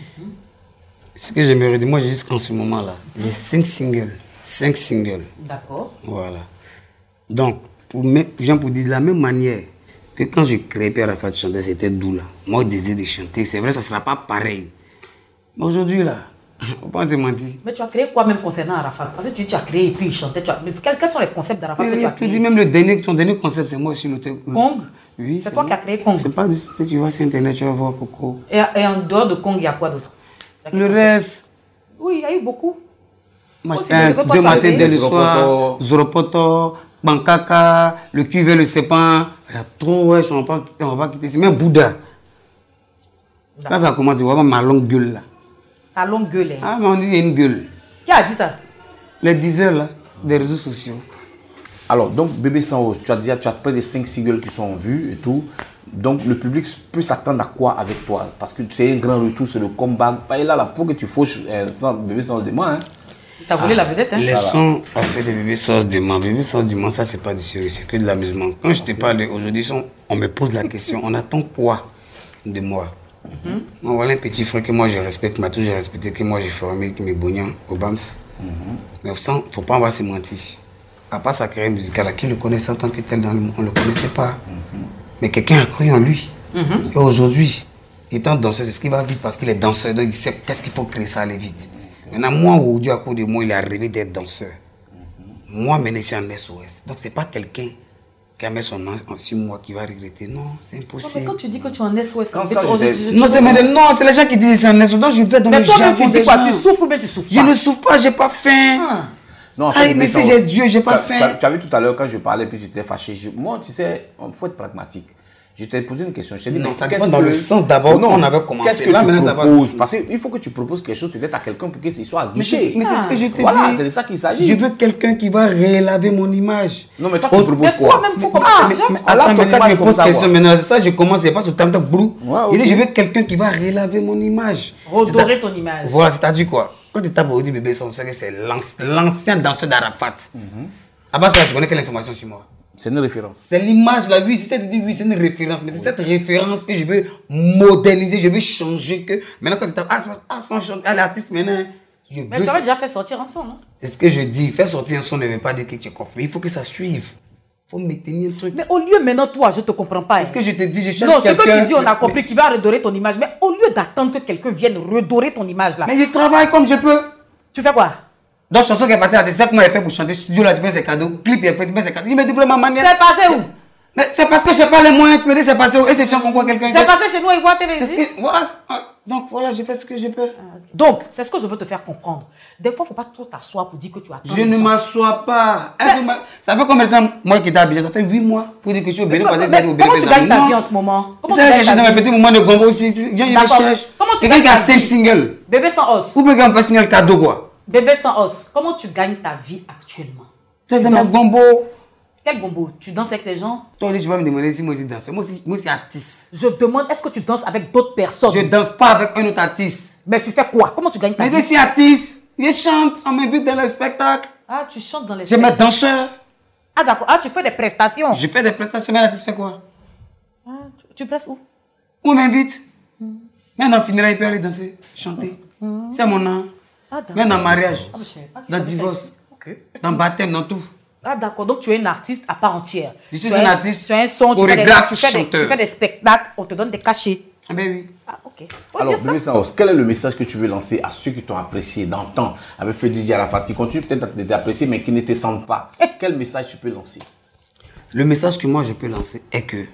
C: Ce que j'aimerais dire, moi, jusqu'en ce moment-là, j'ai 5 singles. 5 singles.
A: D'accord.
C: Voilà. Donc, pour dire de la même manière que quand j'ai créé Père Arafat chanter, c'était doux là. Moi, je disais de chanter. C'est vrai, ça ne sera pas pareil. Mais aujourd'hui, là, on pense se mentir.
A: Mais tu as créé quoi même concernant Arafat? Parce que tu as créé et puis il chantait. Mais quels sont les concepts d'Arafat que tu as créés?
C: Même son dernier concept, c'est moi aussi.
A: Kong?
C: Oui.
A: C'est toi qui as créé Kong?
C: C'est pas tu vas sur Internet, tu vas voir Coco.
A: Et en dehors de Kong, il y a quoi d'autre?
C: Le reste.
A: Oui, il y a eu beaucoup.
C: Deux matins dès le soir, Zoropoto, Bankaka, le cuivre, le sépan. Il y a trop, ouais, on va pas quitter. C'est même Bouddha. Quand ça commence, tu vois ma longue gueule là.
A: Ta longue gueule, hein?
C: Ah, mais on dit une gueule.
A: Qui a dit ça?
C: Les 10 heures là, des réseaux sociaux.
B: Alors, donc, Bébé Sans Os, tu as près de 5 singles qui sont vus et tout. Donc, le public peut s'attendre à quoi avec toi? Parce que c'est un grand retour, c'est le comeback. Pas là, là, pour que tu fauches Bébé Sans Os de moi, hein?
A: Tu as volé la vedette, hein?
C: Les sons ont fait de Bébé Sans Os de moi. Bébé Sans Os de moi, ça, c'est pas du sérieux, c'est que de l'amusement. Quand je te parle d'aujourd'hui, on me pose la question, on attend quoi de moi? Bon, voilà un petit frère que moi je respecte, m'a toujours respecté, que moi j'ai formé, qui m'est bonian au BAMS. Mais il ne faut pas avoir se mentir. À part sa carrière musicale, qui le connaissait en tant que tel dans le monde, on ne le connaissait pas. Mais quelqu'un a cru en lui. Et aujourd'hui, étant danseur, c'est ce qui va vite parce qu'il est danseur, donc il sait qu'est-ce qu'il faut créer, ça aller vite. Maintenant, moi, aujourd'hui, à cause de moi, il est arrivé d'être danseur. Moi, maintenant, c'est en SOS. Donc, ce n'est pas quelqu'un qui a mis son nom sur moi qui va regretter. Non, c'est impossible.
A: Mais quand tu dis que tu es en SOS,
C: non, c'est les gens qui disent c'est en SOS. Donc, je vais dans le
A: jardin. Mais toi, tu dis quoi? Tu souffres ou bien tu souffres pas?
C: Je ne souffre pas, je n'ai pas faim.
B: Non, en fait,
C: mais si j'ai Dieu, je n'ai pas faim.
B: Tu as vu tout à l'heure quand je parlais, puis tu t'es fâché. Moi, tu sais, il faut être pragmatique. Je t'ai posé une question. Je t'ai dit,
C: non, ça dépend dans le sens d'abord on avait commencé.
B: Qu'est-ce que tu proposes? Parce qu'il faut que tu proposes quelque chose peut-être à quelqu'un pour qu'il soit aguiché.
C: Mais c'est ce que je te dis.
B: Voilà, c'est de ça qu'il s'agit.
C: Je veux quelqu'un qui va relaver mon image.
B: Non, mais toi, tu proposes quoi?
A: Toi-même, il faut commencer.
C: Alors, quand je pose question maintenant, ça, je commence, c'est pas sur tam brou. Je veux quelqu'un qui va relaver mon image.
A: Redorer ton image.
C: Voilà, c'est-à-dire quoi? Quand tu tapes au dit bébé, c'est l'ancien danseur d'Arafat. À base, tu connais quelle information sur moi?
B: C'est une référence.
C: C'est l'image là, oui, c'est une référence. Mais c'est cette référence que je veux moderniser, je veux changer. Que maintenant, quand tu tapes, son chant, elle est artiste maintenant.
A: Mais tu avais déjà fait sortir un son, non?
C: C'est ce que je dis. Faire sortir un son ne veut pas dire que tu es confiant. Il faut que ça suive. Il faut maintenir le truc.
A: Mais au lieu maintenant, toi, je ne te comprends pas.
C: C'est ce que je te dis, je cherche quelqu'un.
A: Non, ce que tu dis, on a compris qu'il va redorer ton image. Mais au lieu d'attendre que quelqu'un vienne redorer ton image là.
C: Mais je travaille comme je peux.
A: Tu fais quoi?
C: Donc, chanson qui est partie à sais comment elle fait pour chanter studio là, tu mets ses cadeaux, clip elle fait, tu mets ses cadeaux. Il me dit ma manière.
A: C'est passé où?
C: Mais c'est parce que je n'ai pas les moyens, tu me dis c'est passé où? Et c'est chiant qu'on voit quelqu'un.
A: C'est passé chez nous, il voit TV ici.
C: Voilà. Donc voilà, je fais ce que je peux.
A: Donc, c'est ce que je veux te faire comprendre. Des fois, il ne faut pas trop t'asseoir pour dire que tu attends.
C: Je ne m'assois pas. Ça fait combien de temps, moi qui étais habillé, ça fait 8 mois pour dire que je suis au Bénin.
A: Comment tu gagnes ta vie en ce moment?
C: Comment tu cherches dans mes petits moments de gombo aussi? Je cherche. C'est quelqu'un qui a 5 singles.
A: Bébé sans os.
C: Ou bien un single cadeau quoi.
A: Bébé sans os, comment tu gagnes ta vie actuellement?
C: Tu es dans le gombo.
A: Quel gombo? Tu danses avec les gens?
C: Toi, tu vas me demander si moi aussi danse. Moi aussi artiste.
A: Je demande, est-ce que tu danses avec d'autres personnes?
C: Je danse pas avec un autre artiste.
A: Mais tu fais quoi? Comment tu gagnes ta vie?
C: Mais je suis artiste. Je chante, on m'invite dans les spectacles.
A: Ah, tu chantes dans les
C: spectacles. Je mets danseur.
A: Ah d'accord, ah tu fais des prestations.
C: Je fais des prestations, mais l'artiste fait quoi?
A: Ah, tu prestes où?
C: On m'invite. Maintenant, funérailles, il peut aller danser, chanter. C'est mon nom. Ah, même dans le mariage, dans le divorce, dans le baptême, dans tout.
A: Ah d'accord, donc tu es une artiste à part entière.
C: Je suis un artiste,
A: tu as un son, tu fais des spectacles, on te donne des cachets.
C: Ah ben oui.
A: Ah ok.
B: Alors Bébé Sans Os, quel est le message que tu veux lancer à ceux qui t'ont apprécié dans le temps, avec Feu DJ Arafat, qui continuent peut-être de t'apprécier mais qui ne te sentent pas? Quel message tu peux lancer?
C: Le message que moi je peux lancer est que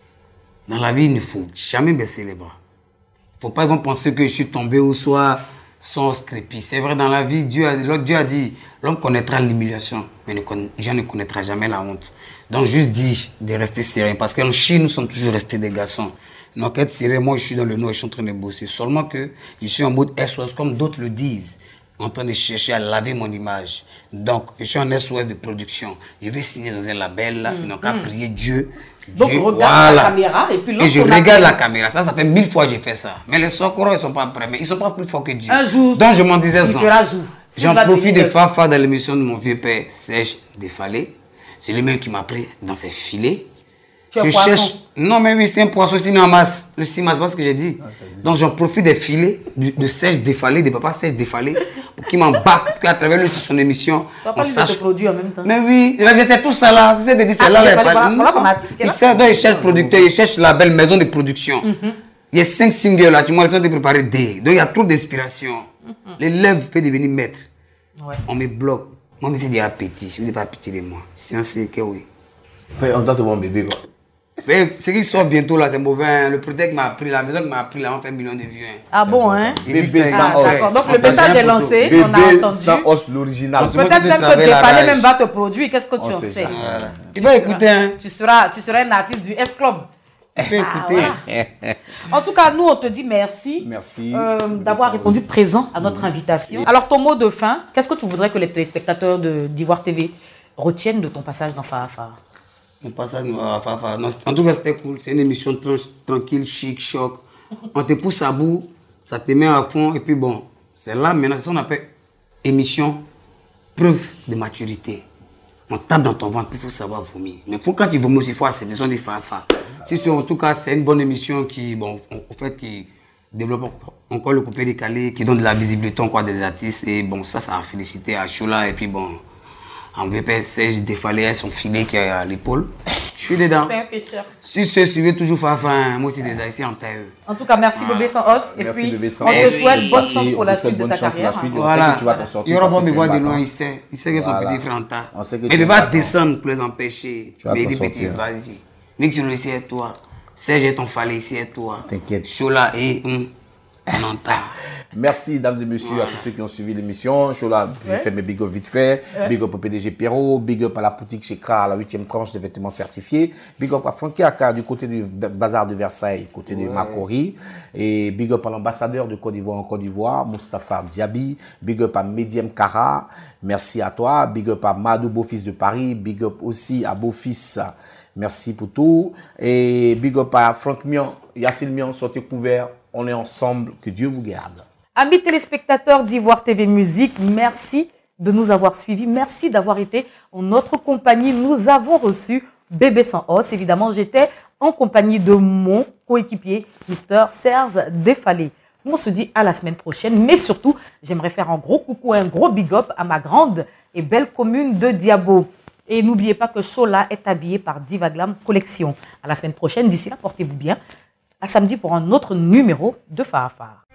C: dans la vie, il ne faut jamais baisser les bras. Il ne faut pas ils vont penser que je suis tombé ou soit sans crépi. C'est vrai, dans la vie, Dieu a dit, l'homme connaîtra l'humiliation, mais Dieu ne connaîtra jamais la honte. Donc, juste dis de rester sérieux. Parce qu'en Chine, nous sommes toujours restés des garçons. Donc, être sérieux, moi, je suis dans le nord, je suis en train de bosser. Seulement que je suis en mode SOS, comme d'autres le disent, en train de chercher à laver mon image. Donc, je suis en SOS de production. Je vais signer dans un label, là, ils n'ont qu'à prier Dieu.
A: Donc,
C: Dieu,
A: regarde la caméra et puis
C: je regarde la caméra. Ça fait 1000 fois que j'ai fait ça. Mais les Sokoro, ils ne sont pas prêts. Mais ils ne sont pas plus forts que Dieu.
A: Un jour,
C: donc, je m'en disais ça.
A: J'en
C: profite de Fafa dans l'émission de mon vieux père, Serge Défalé. C'est lui-même qui m'a pris dans ses filets. Je cherche. Non, mais oui, c'est un poisson, sinon en masse. Le cinéma, c'est pas ce que j'ai dit. Donc, j'en profite des filets de Serge Défalé, de papa Serge Défalé, pour qu'il m'embarque, pour qu'à travers lui, son émission,
A: on sache. De produire en même temps.
C: Mais oui, c'est tout ça là. C'est de dire, c'est là. Il cherche producteur, il cherche la belle maison de production. Il y a 5 singles là, tu m'as besoin de préparer des. Donc, il y a trop d'inspiration. L'élève peut devenir maître. On me bloque. Moi, je me dis appétit. Je ne dis pas pitié de moi. Si on sait que oui.
B: On doit te voir un bébé quoi.
C: Ce qui sort bientôt là, c'est mauvais. Le protect m'a appris, la maison qui m'a appris là, on fait 1 million de vues.
A: Ah bon, hein?
B: Bébé Sans Os.
A: Donc le message est lancé, on a
B: Bébé
A: entendu.
B: Sans Os, l'original.
A: Peut-être même que Défalé même va te produire, qu'est-ce que tu en sais?
C: Tu vas écouter, hein?
A: Tu seras un artiste du S-Club.
C: Tu peux écouter.
A: En tout cas, nous, on te dit merci.
B: Merci.
A: D'avoir répondu présent à notre invitation. Alors, ton mot de fin, qu'est-ce que tu voudrais que les téléspectateurs d'Ivoire TV retiennent de ton passage dans Fafa?
C: Mon passage dans Fafa. En tout cas, c'était cool. C'est une émission tranquille, chic, choc. On te pousse à bout, ça te met à fond. Et puis bon, c'est là maintenant, c'est ce qu'on appelle émission preuve de maturité. On tape dans ton ventre, il faut savoir vomir. Mais quand tu vomis aussi, il faut accepter, besoin de Fafa. Si en tout cas, c'est une bonne émission qui, bon, en fait, qui développe encore le coupé décalé qui donne de la visibilité encore à des artistes. Et bon, ça a félicité à Chola. Et puis bon, en VPS, Serge Défalé, son filet qui est à l'épaule. Je suis dedans.
A: C'est un pêcheur.
C: Si tu suivez toujours Fafa, moi aussi dedans ici en terre.
A: En tout cas, merci Bébé Sans Os. Et
B: Merci,
A: puis,
B: Bébé Sans
A: on te
B: Os.
A: souhaite bonne chance
B: Merci,
A: pour
B: on
A: la
B: te souhaite
A: suite de
B: bonne
A: ta
B: chance pour la
A: carrière.
B: suite. On
C: Voilà.
B: sait que tu vas t'en sortir.
C: Il y aura
B: parce
C: pas
B: que
C: me
B: tu
C: voir
B: es
C: de loin,
B: battant.
C: il sait que son
B: Voilà.
C: petit frère en tas.
B: On sait que
C: Mais
B: tu
C: il
B: es
C: ne va pas
B: battant.
C: descendre pour les empêcher.
B: Tu vas
C: Mais
B: t'en
C: il dit petit,
B: sortir.
C: vas-y. Mix sur le ici et toi. Serge est ton falais ici et toi.
B: T'inquiète.
C: Chola et on entend.
B: Merci, dames et messieurs, à tous ceux qui ont suivi l'émission. Chola, j'ai fait mes big up vite fait. Big up au PDG Pierrot. Big up à la boutique chez Kra, à la 8e tranche de vêtements certifiés. Big up à Frankie Aka du côté du bazar de Versailles, côté de Makori. Et big up à l'ambassadeur de Côte d'Ivoire en Côte d'Ivoire, Moustapha Diaby. Big up à Mediem Kara. Merci à toi. Big up à Madou Beaufils de Paris. Big up aussi à Beaufils. Merci pour tout. Et big up à Franck Mian, Yacine Mian, sortez couverts. On est ensemble. Que Dieu vous garde.
A: Amis téléspectateurs d'Ivoire TV Musique, merci de nous avoir suivis. Merci d'avoir été en notre compagnie. Nous avons reçu Bébé Sans Os. Évidemment, j'étais en compagnie de mon coéquipier, Mr. Serge Défalé. On se dit à la semaine prochaine. Mais surtout, j'aimerais faire un gros coucou, un gros big up à ma grande et belle commune de Diabo. Et n'oubliez pas que Chola est habillé par Divaglam Collection. À la semaine prochaine. D'ici là, portez-vous bien. À samedi pour un autre numéro de Fafa.